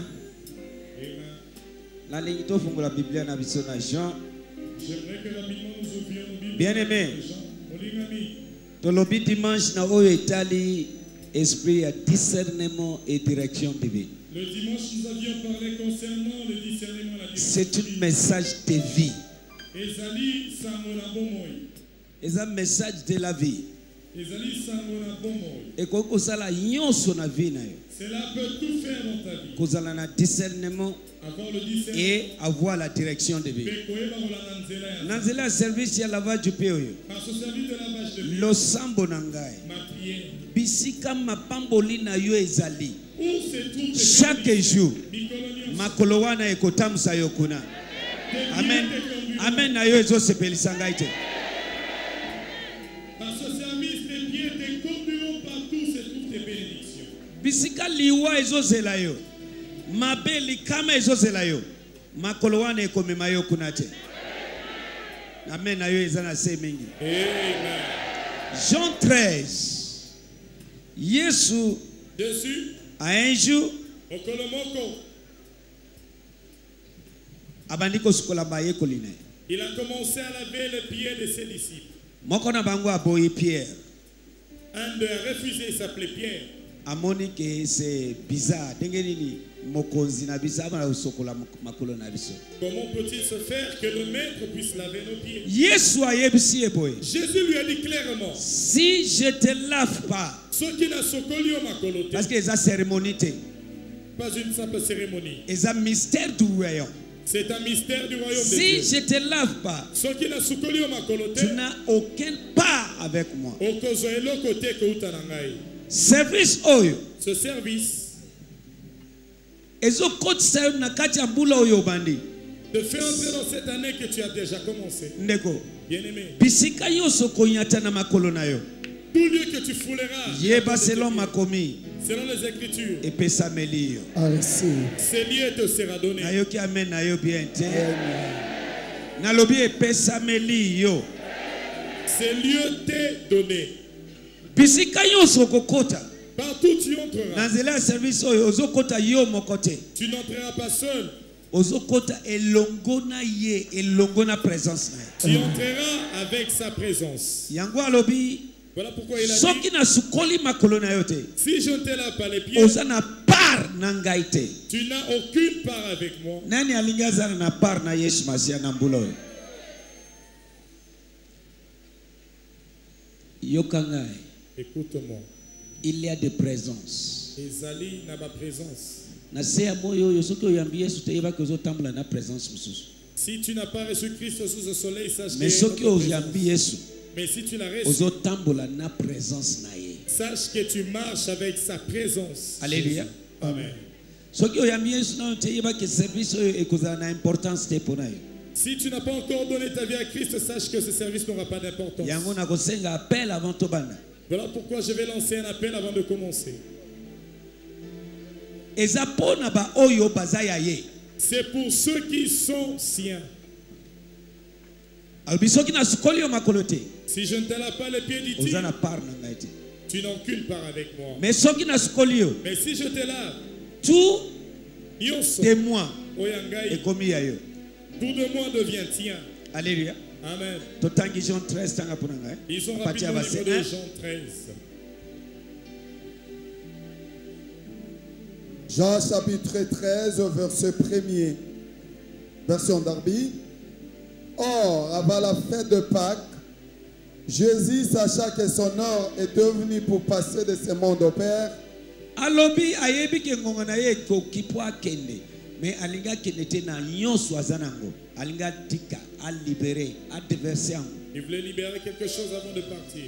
La ligne to fungola Biblia na biso na Jean. J'aimerais que rapidement nous ouvrions nos Bibles. Bien-aimé. Tolobi dimanche na oyo etali esprit à discernement et direction divine. Le dimanche nous avions parlé concernant le discernement et la direction. C'est un message de vie. Ezali sangola bomoi. C'est un message de la vie. Ezali sangola bomoi. Et koko sala nyonso na vie na yo. Cela peut tout faire dans ta vie. Kozala na discernement avoir le discernement et avoir la direction de vie. Nanzela service ya lavage du pied oyo. Par ce service de lavage de pied. Losambo nangai. Ma prière. Bisika mapamboli na yo ezali. Où se trouve chaque jour makolo wana ekotamsa yo kuna. Amen. Amen na yo ezosepelisa ngai te. Par ce service les pieds te conduiront partout se trouvent tes bénédictions. Bisika liwa ezozela yo. Mabeli kama ezozela yo. Makolo wana ekomema yo kuna te. Amen na yo ezana se mingi. Amen. Jean 13. Yesu dessus à un jour abandiko sukola baye koline. Il a commencé à laver les pieds de ses disciples. Mokona bango aboyi Pierre. Un d'eux a refusé, il s'appelait Pierre. Amoni que c'est bizarre. Dengenini mokonzi na bisa bana usokola makolo na biso. Comment peut-il se faire que le maître puisse laver nos pieds? Yesu ayebisi eboye. Jésus lui a dit clairement. Si je te lave pas. Parce que c'est une cérémonie. Pas une simple cérémonie. C'est un mystère du royaume. C'est un mystère du royaume si de Dieu. Si je te lave pas, tu n'as aucun part avec moi. Service oyo. Ce service. Ezo kote sa na kati ya mbula oyo bandi. De faire entrer dans cette année que tu as déjà commencé. Ndeko. Bien-aimé. Bisika yoso konyata na makolo na yo. Tout lieu que tu fouleras. Yeba selon makomi. Selon les Écritures. Et pesameli yo. Ce lieu te sera donné. Na yo ki amen na yo bien te. Na lobi e pesameli yo. Ce lieu t'est donné. Bisika yoso kokota. Partout tu entreras. Dans le service oyo ozokota yo mokote. Tu n'entreras pas seul. ozokota elongona ye elongona présence na Tu entreras avec sa présence. yango alobi Voilà pourquoi il a soki dit, na sukoli makolo na yo te si je ne te lave pas les pieds, oza na part na ngai te. tu n'as aucune part avec moi. Nani alingi azala na part na Yesu Masia na mbula oyo? Yoka ngai, Écoute-moi. il y a des présences. Ezali n'a pas présence. Na se ya moyo oyo soki oyambi Yesu te yebaki ozotambola na présence mosusu. Si tu n'as pas reçu Christ sous le soleil, sache Mais que soki oyambi Yesu mais si tu l'as reçu, ozotambola na présence na ye. sache que tu marches avec sa présence. Alléluia. Amen. Soki oyambi Yesu na te yebaki service oyo ekozala na importance te mpona yo. Si tu n'as pas encore donné ta vie à Christ, sache que ce service n'aura pas d'importance. Yango na kosenga appel avant tobanda. Voilà pourquoi je vais lancer un appel avant de commencer. Eza pona ba oyo baza ya ye. C'est pour ceux qui sont siens. Alobi soki na sukoli yo makolo te Si je ne te lave pas les pieds, dit-il, oza na part na ngai te. tu n'as aucune part avec moi. Mais soki na sukoli yo Mais si je te lave, tout Yoso, de moi Oyangai, ekomi ya yo. tout de moi devient tien. Alléluia. Amen. Totangi Jean 13 tanga pona ngai. Ils sont Parti rapidement à au niveau verset de 1. Jean 13. Jean chapitre 13, verset 1er, version Darby. Or, avant la fête de Pâques, Jésus, sachant que son heure est devenue pour passer de ce monde au Père, Alobi ayebi ke ngonga na ye koki po akende. Mais alinga kende te na nyonso aza nango. Alinga tika, a libéré, a déversé yango. Il voulait libérer quelque chose avant de partir.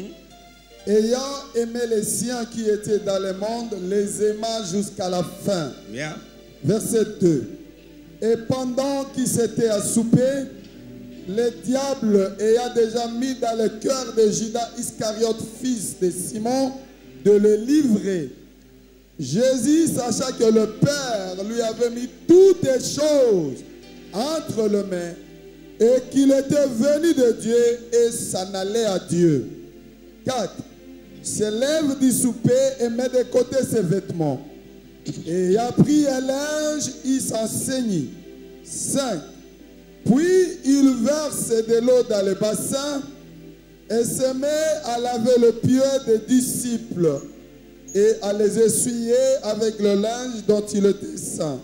ayant aimé les siens qui étaient dans le monde, les aima jusqu'à la fin. Yeah. Verset 2. Et pendant qu'ils s'étaient assoupés, le diable ayant déjà mis dans le cœur de Judas Iscariote, fils de Simon, de le livrer, Jésus, sachant que le Père lui avait mis toutes les choses entre les mains et qu'il était venu de Dieu et s'en allait à Dieu. 4. Se lève du souper et met de côté ses vêtements. Et il a pris un linge, il s'en saignit. 5. Puis il verse de l'eau dans le bassin et se met à laver le pied des disciples et à les essuyer avec le linge dont il était saint.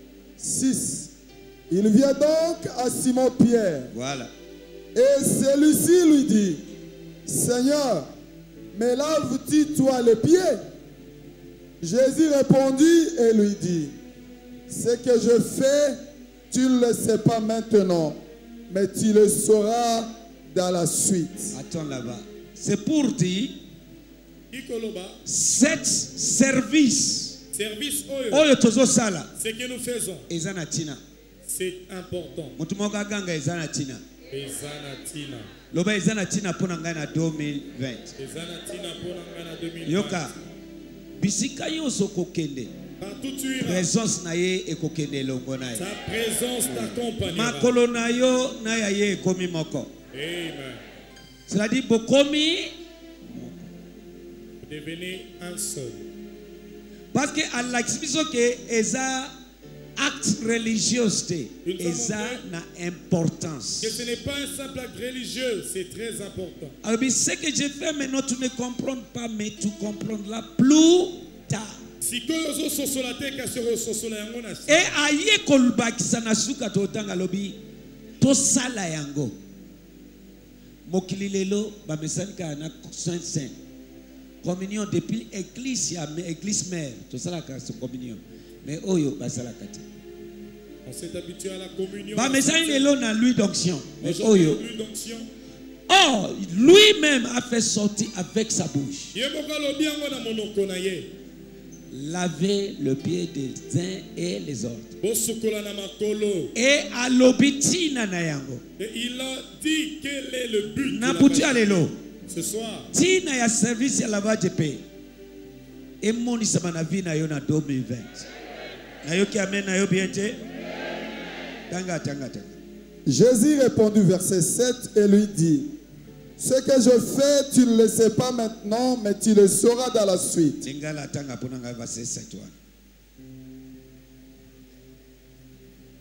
6. Il vient donc à Simon-Pierre. Voilà. Et celui-ci lui dit, Seigneur, me laves-tu toi les pieds? Jésus répondit et lui dit, ce que je fais, tu ne le sais pas maintenant, mais tu le sauras dans la suite. Attends là-bas. C'est pour dire, Ikoloba, cet service, service oyo, oyo tozo sala, ce que nous faisons, eza na tina. c'est important. Mutu moko aganga eza na tina. Ezanatina. Loba eza na tina pona ngai na 2020. Ezanatina pour l'angana 2020. Yoka. Bisika nyonso kokende. Partout tu iras, Présence na ye ekokende elongo na ye. sa présence t'accompagnera. Makolo na yo na ya ye ekomi moko. Amen. C'est-à-dire bokomi Devenez un seul. parce que alakisi biso ke eza acte religieux te. Une fois Eza montré na importance. Que ce n'est pas un simple acte religieux, c'est très important. Alors, mais ce que je fais maintenant, tu ne comprends pas, mais tu comprendras plus tard. Si que ozo sosola te kasi sosola yango na Et aye kolbakisa na suka totanga lobi to sala yango. Mokili lelo ba mesani ka na Saint communion depuis église ya église mère to sala ka communion. Mais oyo ba sala ka te. On s'est habitué à la communion. Ba mesani lelo na lui d'onction. Mais Aujourd'hui, oyo. l'huile d'onction. Or lui-même a fait sortir avec sa bouche. Yemoka lobi yango na monoko na ye. Laver le pied des uns et les autres. Bosukola na makolo. Et à l'obitina na yango. Et il a dit quel est le but de la Naputi partie. alelo. Ce soir. Tina ya service ya lavage pe. Et moni sama na vie na yo na 2020. Na yo ki amen na yo bien te. Tanga. Jésus répondit, verset 7, et lui dit, ce que je fais, tu ne le sais pas maintenant, mais tu le sauras dans la suite. Tingala tanga pona nga verset 7 wana.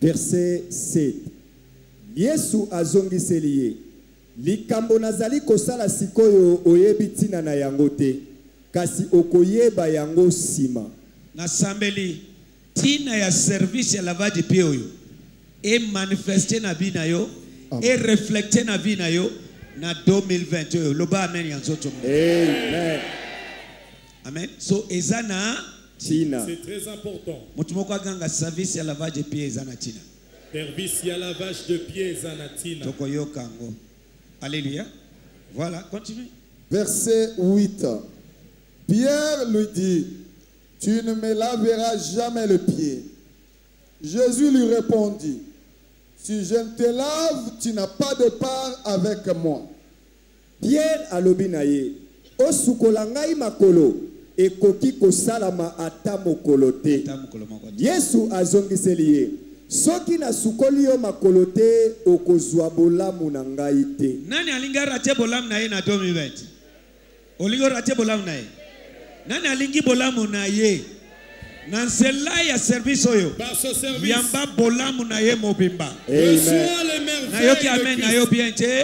Verset 7. Yesu azongiseli ye. Likambo nazali kosala sikoyo oyebi tina na yango te. Kasi okoyeba yango sima. Na sambeli tina ya service ya lavage de pied oyo e manifester na vie na yo et refléter na vie na yo na 2020 oyo loba amen ya nzoto. Amen. Amen. So ezana tina. C'est très important. Mutumoko ganga service ya lavage de pied ezana tina. Service ya lavage de pieds ezana tina. Toko yokango. Alléluia. Voilà, continue. Verset 8. Pierre lui dit, tu ne me laveras jamais le pied. Jésus lui répondit, si je ne te lave, tu n'as pas de part avec moi. Pierre alobi na ye, osukola ngai makolo, ekoki kosalama ata mokolo te. Yesu azongiseli ye, soki na sukoli yo makolo te, okozwa bolamu na ngai te. Nani alinga rate bolamu na ye na 2020? Olingo rate bolamu na ye? Nani alingi bolamu na ye? Na nzela ya service oyo. Par ce service. Yamba bolamu na ye mobimba. Reçois les merveilles. Na yo ki amen na yo bien te.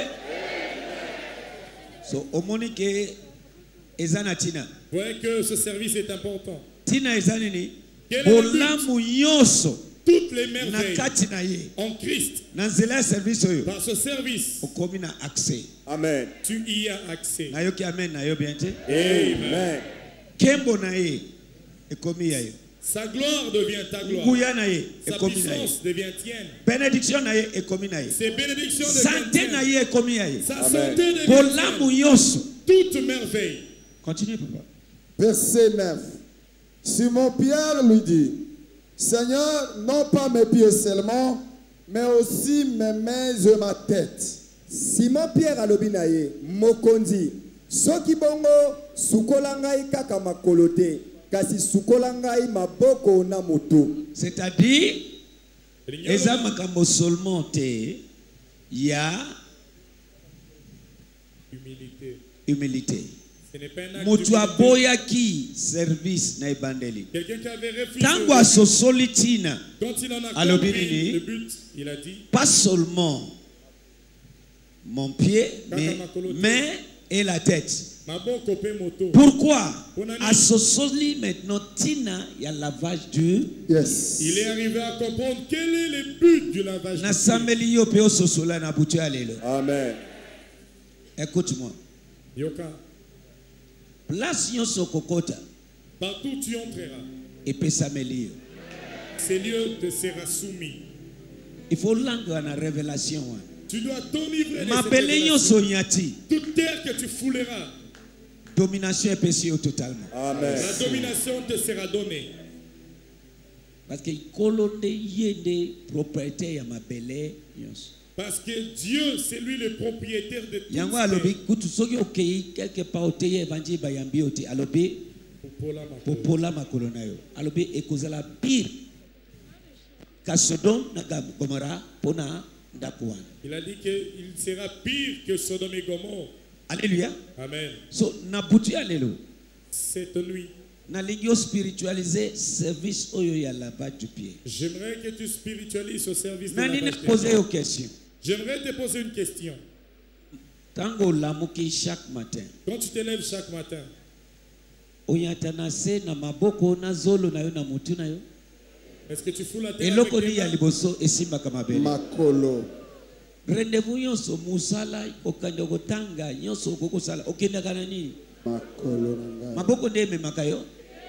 So omoni ke ezana tina. Vous voyez que ce service est important. Tina ezani ni bolamu nyoso. Toutes les merveilles na kati na ye. En Christ. Na nzela ya service oyo. Par ce service. Okomi na accès. Amen. Tu y as accès. Na yo ki amen na yo bien te. Amen. Kembo na ye ekomi ya yo. Sa gloire devient ta gloire. Sa puissance devient tienne. Bénédiction na ye ekomi na ye. Ses bénédictions deviennent santé na ye ekomi ya ye. Sa santé devient bolamu yoso. Toute merveille. Continue papa. Verset 9. Simon Pierre lui dit, Seigneur, non pas mes pieds seulement, mais aussi mes mains et ma tête. Simon Pierre alobi na ye, mokonzi, soki bongo sukola ngai kaka makolo te, kasi sukola ngai maboko na moto. C'est-à-dire, eza makambo seulement te ya humilité. Ce n'est pas un acte Mutu aboyaki service na ibandeli. Quelqu'un qui avait refusé. Tango asosoli tina. Quand il en a compris le but, il a dit, pas seulement mon pied, mais et la tête. Pourquoi? Asosoli maintenant tina ya lavage du. Yes. Il est arrivé à comprendre quel est le but du lavage. Na sameli yo pe ososola na butu alelo. Amen. Écoute-moi. Yoka. Place yonso kokota. Partout tu entreras. Et pesameli. Ces lieux te sera soumis. Il faut langue en révélation. Tu dois t'enivrer de cette révélation. Toute terre que tu fouleras. Domination est péché totalement. Amen. La domination te sera donnée. Parce que kolonde yende propriétaire ya mabele yonso. Parce que Dieu, c'est lui le propriétaire de tout. Yango alobi kutu soki okei quelque part oteye evangile bayambi oti alobi popola makolo na yo. Alobi ekozala pire ka Sodome na Gomorrha pona ndako wana. Il a dit qu'il sera pire que Sodome et Gomorrhe. Alléluia. Amen. So na butu ya lelo. Cette nuit. Na lingio spiritualiser service oyo ya lavage du pied. J'aimerais que tu spiritualises ce service de lavage du pied. Poser une question. J'aimerais te poser une question. Tango lamuki chaque matin. Quand tu te lèves chaque matin. Oyatanase na maboko na zolo na yo na mutu na yo. Est-ce que tu fous la terre eloko ni ya liboso esimba kama bele. Makolo. Rendez-vous yonso musala okande kotanga yonso kokosala okenda kana nini? Makolo nanga. Maboko nde memaka yo.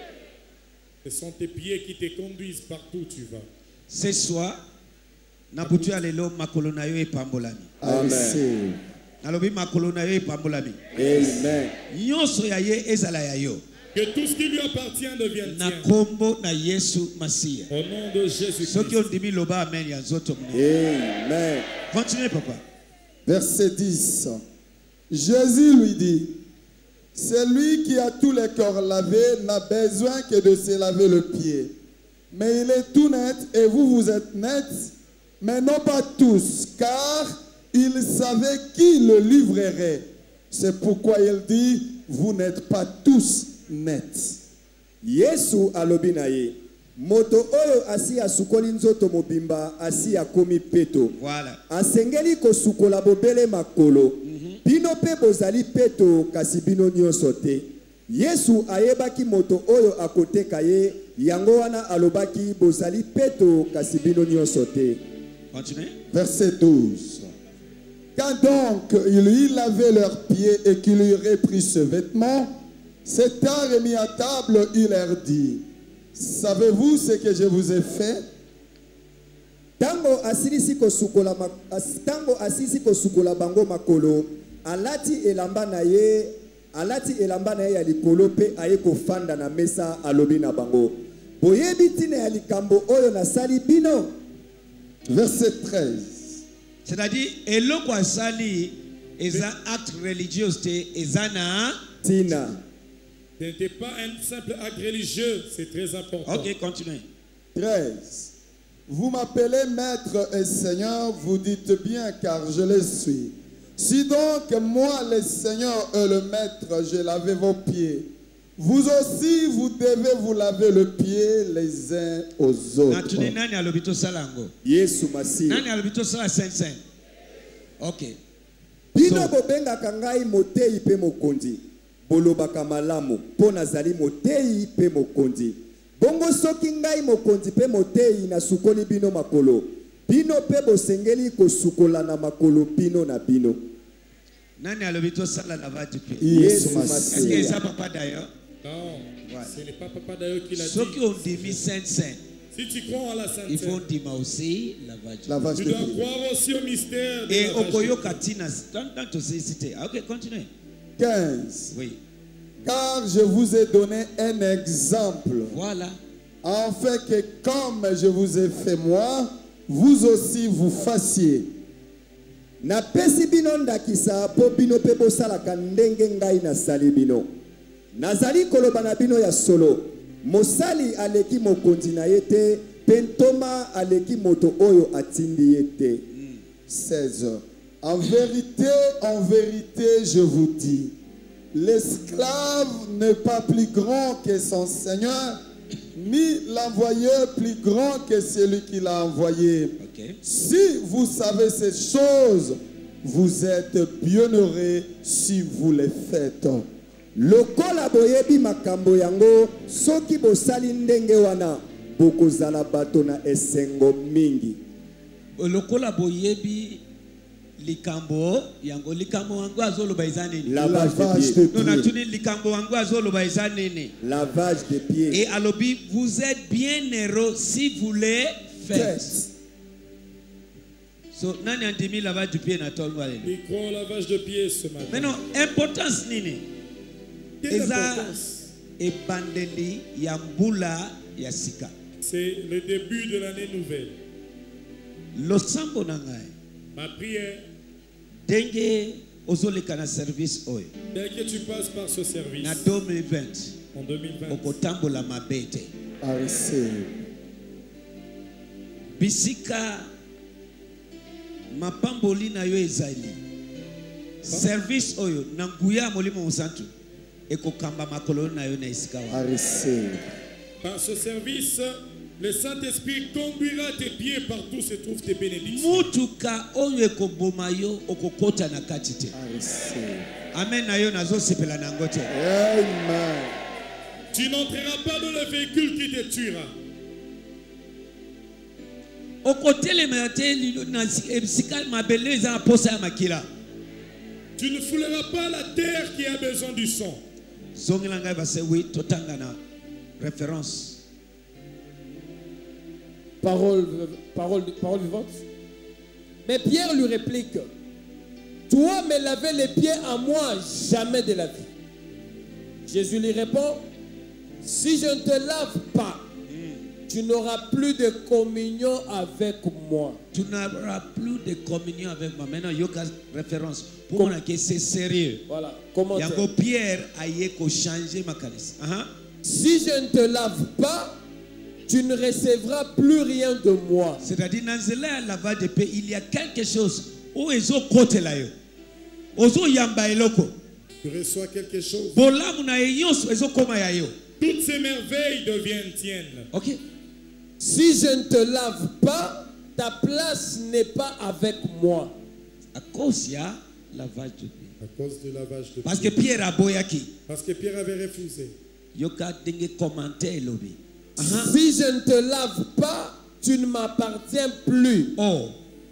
Ce sont tes pieds qui te conduisent partout où tu vas. Ce soir na butu ya lelo makolo na yo epambolami. Amen. Nalobi makolo na yo epambolami. Amen. Yonso ya ye ezala ya yo. Que tout ce qui lui appartient devienne na kombo na Yesu Masia. Au nom de Jésus-Christ. Soki ondimi loba amen ya nzoto mne. Amen. Continuez papa. Verset 10. Jésus lui dit, celui qui a tous les corps lavés n'a besoin que de se laver le pied. Mais il est tout net et vous êtes nets, mais non pas tous, car il savait qui le livrerait. C'est pourquoi il dit, vous n'êtes pas tous net. Yesu alobi na ye, Moto oyo asi asukoli nzoto mobimba asi akomi peto. Voilà. Asengeli ko sukola bobele makolo. Bino pe bozali peto kasi bino nyonso te. Yesu ayebaki moto oyo akoteka ye, yango wana alobaki bozali peto kasi bino nyonso te. Continuez. Verset 12. Quand donc il lui lavait leurs pieds et qu'il lui reprit ce vêtement, s'étant remis à table, il leur dit: savez-vous ce que je vous ai fait? Tango asisi ko sukola bango makolo, alati elamba na ye ya likolo pe aye kofanda na mesa alobi na bango: boyebi tina ya likambo oyo nasali bino. Verset 13. C'est-à-dire, eloko asali eza acte religieux ezana tina. Ce n'était pas un simple acte religieux, c'est très important. Ok, continuez. 13. Vous m'appelez maître et seigneur, vous dites bien car je le suis. Si donc moi le Seigneur et le maître, j'ai lavé vos pieds, vous aussi vous devez vous laver le pied les uns aux autres. Nani alobito salango. Yesu Masi. Nani alobito sala saint. Ok. Bino bobenga kangai motei pe mokonzi. Bolobaka malamu po nazali motei pe mokonzi. Bongo soki ngai mokonzi pe motei na sukoli bino makolo. Bino pe bosengeli ko sukola na makolo bino na bino. Nani alobito sala lavage du pied? Yesu Est-ce que Masi. ça papa d'ailleurs? Non, Voilà. ce n'est pas Papa d'ailleurs qui l'a dit. Ceux qui ont dit saint. Si tu crois en la Il sainteté, faut dire aussi lavage. Lavage tu de dois pieds. croire aussi au mystère de Et la au vache. Koyo Katina, tant que c'est cité. Ok, continuez. 15. Oui. Car je vous ai donné un exemple, Voilà. afin que comme je vous ai fait moi, vous aussi vous fassiez. Na pesi bino ndakisa po bino pe bosalaka ndenge ngai nasali bino. Nazali koloba na bino ya solo. Mosali aleki mokonzi na ye te, pe ntoma aleki moto oyo atindi ye te. 16. En vérité, je vous dis, l'esclave n'est pas plus grand que son Seigneur, ni l'envoyé plus grand que celui qui l'a envoyé. Ok. Si vous savez ces choses, vous êtes bienheureux si vous les faites. Lokola boyebi makambo yango, soki bosali ndenge wana, bokozala bato na esengo mingi. Lokola boyebi likambo yango likambo wangu azoloba izanini. Lavage Lavage de de pieds. Non natuni likambo wangu azoloba izanini. Lavage de pieds. Et alobi vous êtes bien heureux si vous les faites. So nani andimi lavage du pied na tolwa lelo. Il croit au lavage de pieds ce matin. Mais non, importance nini? Quelle Eza importance? ebandeli ya mbula ya sika. C'est le début de l'année nouvelle. Losambo na ngai. Ma prière, Denge ozoleka na service oyo. dès que tu passes par ce service, Na 2020 en 2020, okotambola mabete. I receive. Bisika mapamboli na yo ezali. Service oyo na nguya molimo musantu ekokamba makolo na yo na esika wa. I receive. par ce service, le Saint-Esprit conduira tes pieds partout où se trouvent tes bénédictions. Mutuka oyo ekoboma yo okokota na kati te. I receive. Amen na yo nazosepela nango te. Amen. Tu n'entreras pas dans le véhicule qui te tuera. Okotelema te lilo na esika mabele eza na posa ya makila. Tu ne fouleras pas la terre qui a besoin du sang. Zongela ngai base oui totanga na référence. Parole vivante. Mais Pierre lui réplique: toi me laver les pieds à moi, jamais de la vie. Jésus lui répond: si je ne te lave pas, tu n'auras plus de communion avec moi. Tu n'auras plus de communion avec moi. Maintenant, il y a une référence. Pour moi, c'est sérieux. Voilà. Comment Yango Pierre a changé ma calice. si je ne te lave pas, tu ne recevras plus rien de moi. C'est-à-dire, dans le lavage de pieds, il y a quelque chose. Où est-ce côté là? Ozo yamba eloko. Tu reçois quelque chose. Bola muna yos ezo koma ya yo. Toutes ces merveilles deviennent tiennes. Ok. Si je ne te lave pas, ta place n'est pas avec moi. À cause ya lavage de pied. À cause du lavage de Parce que pieds. Pierre a boyaki. Parce que Pierre avait refusé. Yoka dingue commenter lobby. Si je ne te lave pas, tu ne m'appartiens plus. Oh.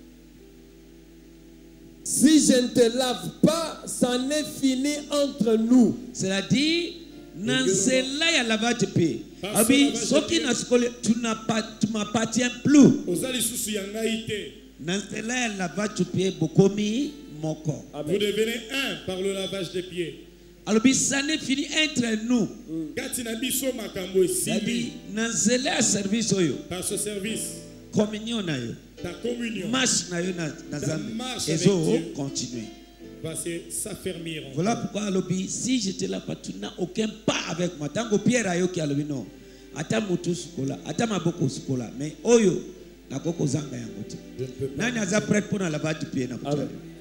Si je ne te lave pas, c'en est fini entre nous. C'est-à-dire, dans cela, il y a lavage de pied. Parce Abi, que ce qui n'a pas, tu m'appartiens plus. Ozali susu yangaïté. Dans cela, il y a lavage de pied, bokomi, moko. Vous devenez un par le lavage des pieds. Alors, ça n'est fini entre nous. Katina biso makambo C'est-à-dire, esili. dans cela, service, Par ce service, communion, na yo. ta communion Marche, na yo, na Ta zambi. marche Et avec zo, Dieu. continuer. va s'affermir. Voilà pourquoi lobby, si j'étais là, tu n'as aucun pas avec moi. Tant que Pierre a eu qui a le non. Attends mutu sukola, attends ma boko sukola, mais oyo na koko zanga yangote. Je ne peux pas. Nani aza prêt pour la lavage du pied na kutu.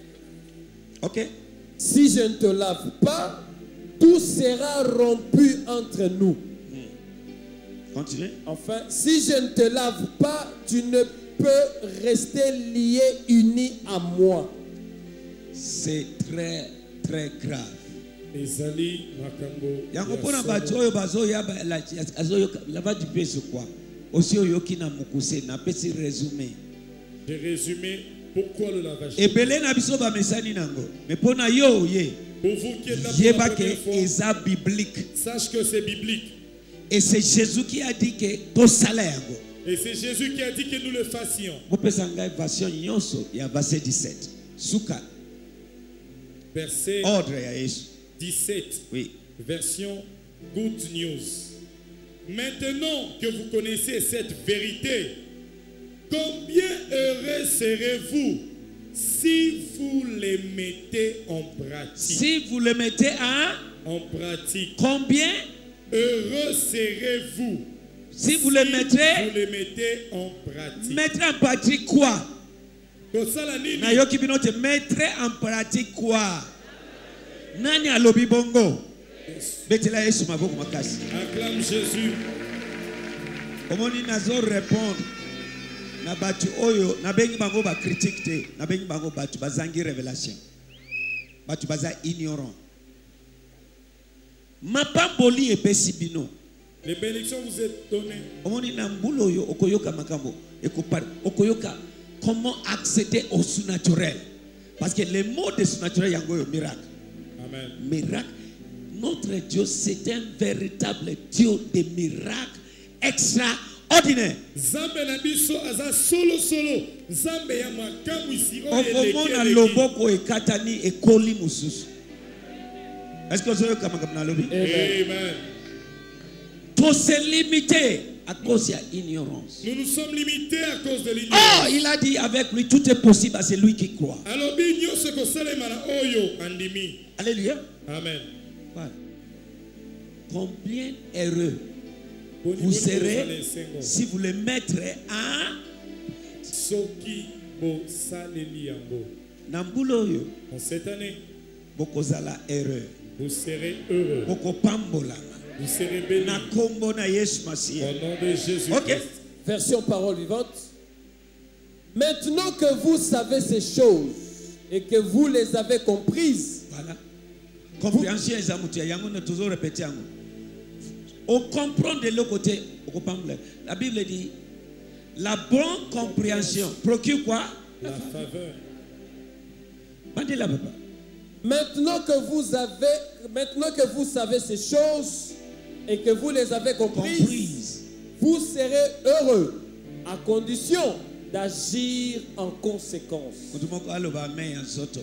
OK? Si je ne te lave pas, tout sera rompu entre nous. Continue. Enfin, si je ne te lave pas, tu ne peux rester lié, uni à moi. C'est très très grave. Ezali makambo. Yango pona bato oyo bazo ya azo lavage du pied c'est quoi? Aussi oyo kina mukuse na pesi résumé. J'ai résumé pourquoi le lavage. Ebele na biso ba mesani nango. Mais pona yo ye. Pour vous qui êtes là Yeba pour la que première fois, eza biblique. sache que c'est biblique. Et c'est Jésus qui a dit que to sala yango. Et c'est Jésus qui a dit que nous le fassions. Mopesa ngai version nyonso ya verset 17. Suka Verset ordre ya Yesu. 17. Oui. Version Good News. Maintenant que vous connaissez cette vérité, combien heureux serez-vous si vous les mettez en pratique? Si vous le mettez En pratique. combien? Heureux serez-vous Si vous le vous mettrez, les mettez en pratique. mettre en pratique quoi? Kosala nini? Na yoki bino te mettre en pratique quoi? Nani alobi bongo? Betela Yesu maboko makasi. Acclame Jésus. Omoni nazo répondre na batu oyo na bengi bango ba critique te, na bengi bango batu bazangi révélation. Batu baza ignorant. Mapamboli epesi bino. Les bénédictions vous êtes données. Omoni na mbulo oyo okoyoka makambo ekopari okoyoka comment accéder au surnaturel. Parce que les mots de surnaturel yango yo miracle. Amen. Miracle. Notre Dieu, c'est un véritable Dieu de miracles extraordinaires. Zambe na biso aza solo solo. Zambe ya makamu isiro Okomona loboko ekatani ekoli mususu. Est-ce que vous avez comme lobby? Amen. Tout s'est limité à cause de l'ignorance. Nous nous sommes limités à cause de l'ignorance. Oh, il a dit avec lui, tout est possible à celui qui croit. Alors, binyo se kosalema na oyo andimi. Alléluia. Amen. Voilà. Combien heureux vous serez si vous le mettrez en Soki bo saleli yango. Nambulo yo. En cette année, Bokozala heureux. vous serez heureux. Boko pambola. Vous serez bénis. Na kombo na Yesu Masihi. Au nom de Jésus. Ok. Version parole vivante. Maintenant que vous savez ces choses et que vous les avez comprises, Voilà. Compréhension est amutia. Yango ne toujours répéter yango. On comprend de l'autre côté. La Bible dit la bonne compréhension procure quoi? La faveur. Bandez la papa. maintenant que vous savez ces choses et que vous les avez comprises, Comprise. vous serez heureux à condition d'agir en conséquence. Amen.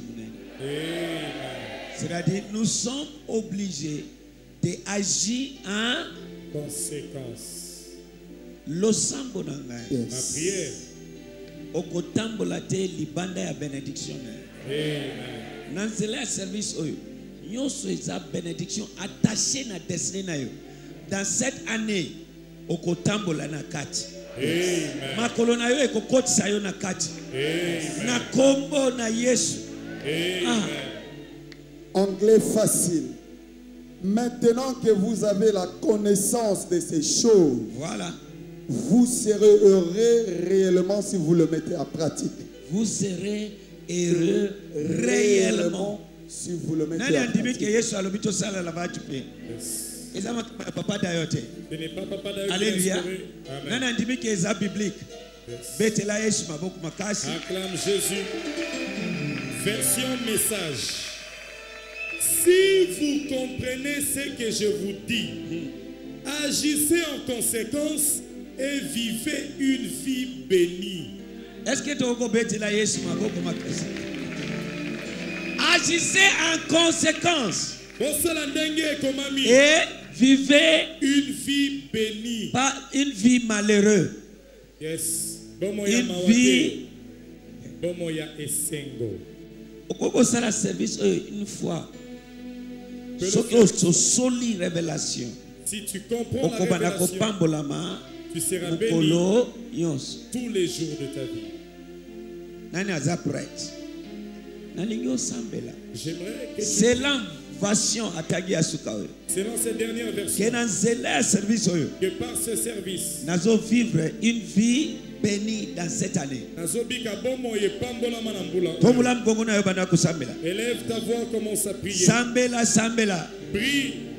C'est-à-dire nous sommes obligés d'agir en Conséquence. losambo na ngai. Ma prière. Okotambola te libanda ya bénédiction. Amen. Dans le service oyo, nyonso eza bénédiction attachée na destinée na yo. Dans cette année, okotambola na kati. Amen. Makolo na yo ekokotisa yo na kati. Amen. Na kombo na Yesu. Amen. Anglais facile. Maintenant que vous avez la connaissance de ces choses, Voilà. vous serez heureux réellement si vous le mettez en pratique. Vous serez heureux réellement. Si vous le mettez Nani en andimi ke pratique. Yesu alobito sala la vatupe. Eza papa dayote. Ce n'est pas papa d'ailleurs qui Alléluia. l'a sauvé. Amen. Nani andimi ke eza biblique. Betela Yesu maboko makasi. Acclame Jésus. Version message. Si vous comprenez ce que je vous dis, agissez en conséquence et vivez une vie bénie. Est-ce que tu as betela Yesu maboko makasi? Agissez en conséquence et vivez une vie bénie. Pas une vie malheureuse. Yes. Une vie. Au ça la service une fois. Soli révélation. Si tu comprends la révélation, tu seras béni tous les jours de ta vie. Nani aza prêtre. Nani nyo sambela. J'aimerais que c'est l'invasion atagi asukawe. Selon cette dernière version, que par ce service, nazo vivre une vie bénie dans cette année. Élève ta voix, commence à prier. Sambela, sambela. Prie.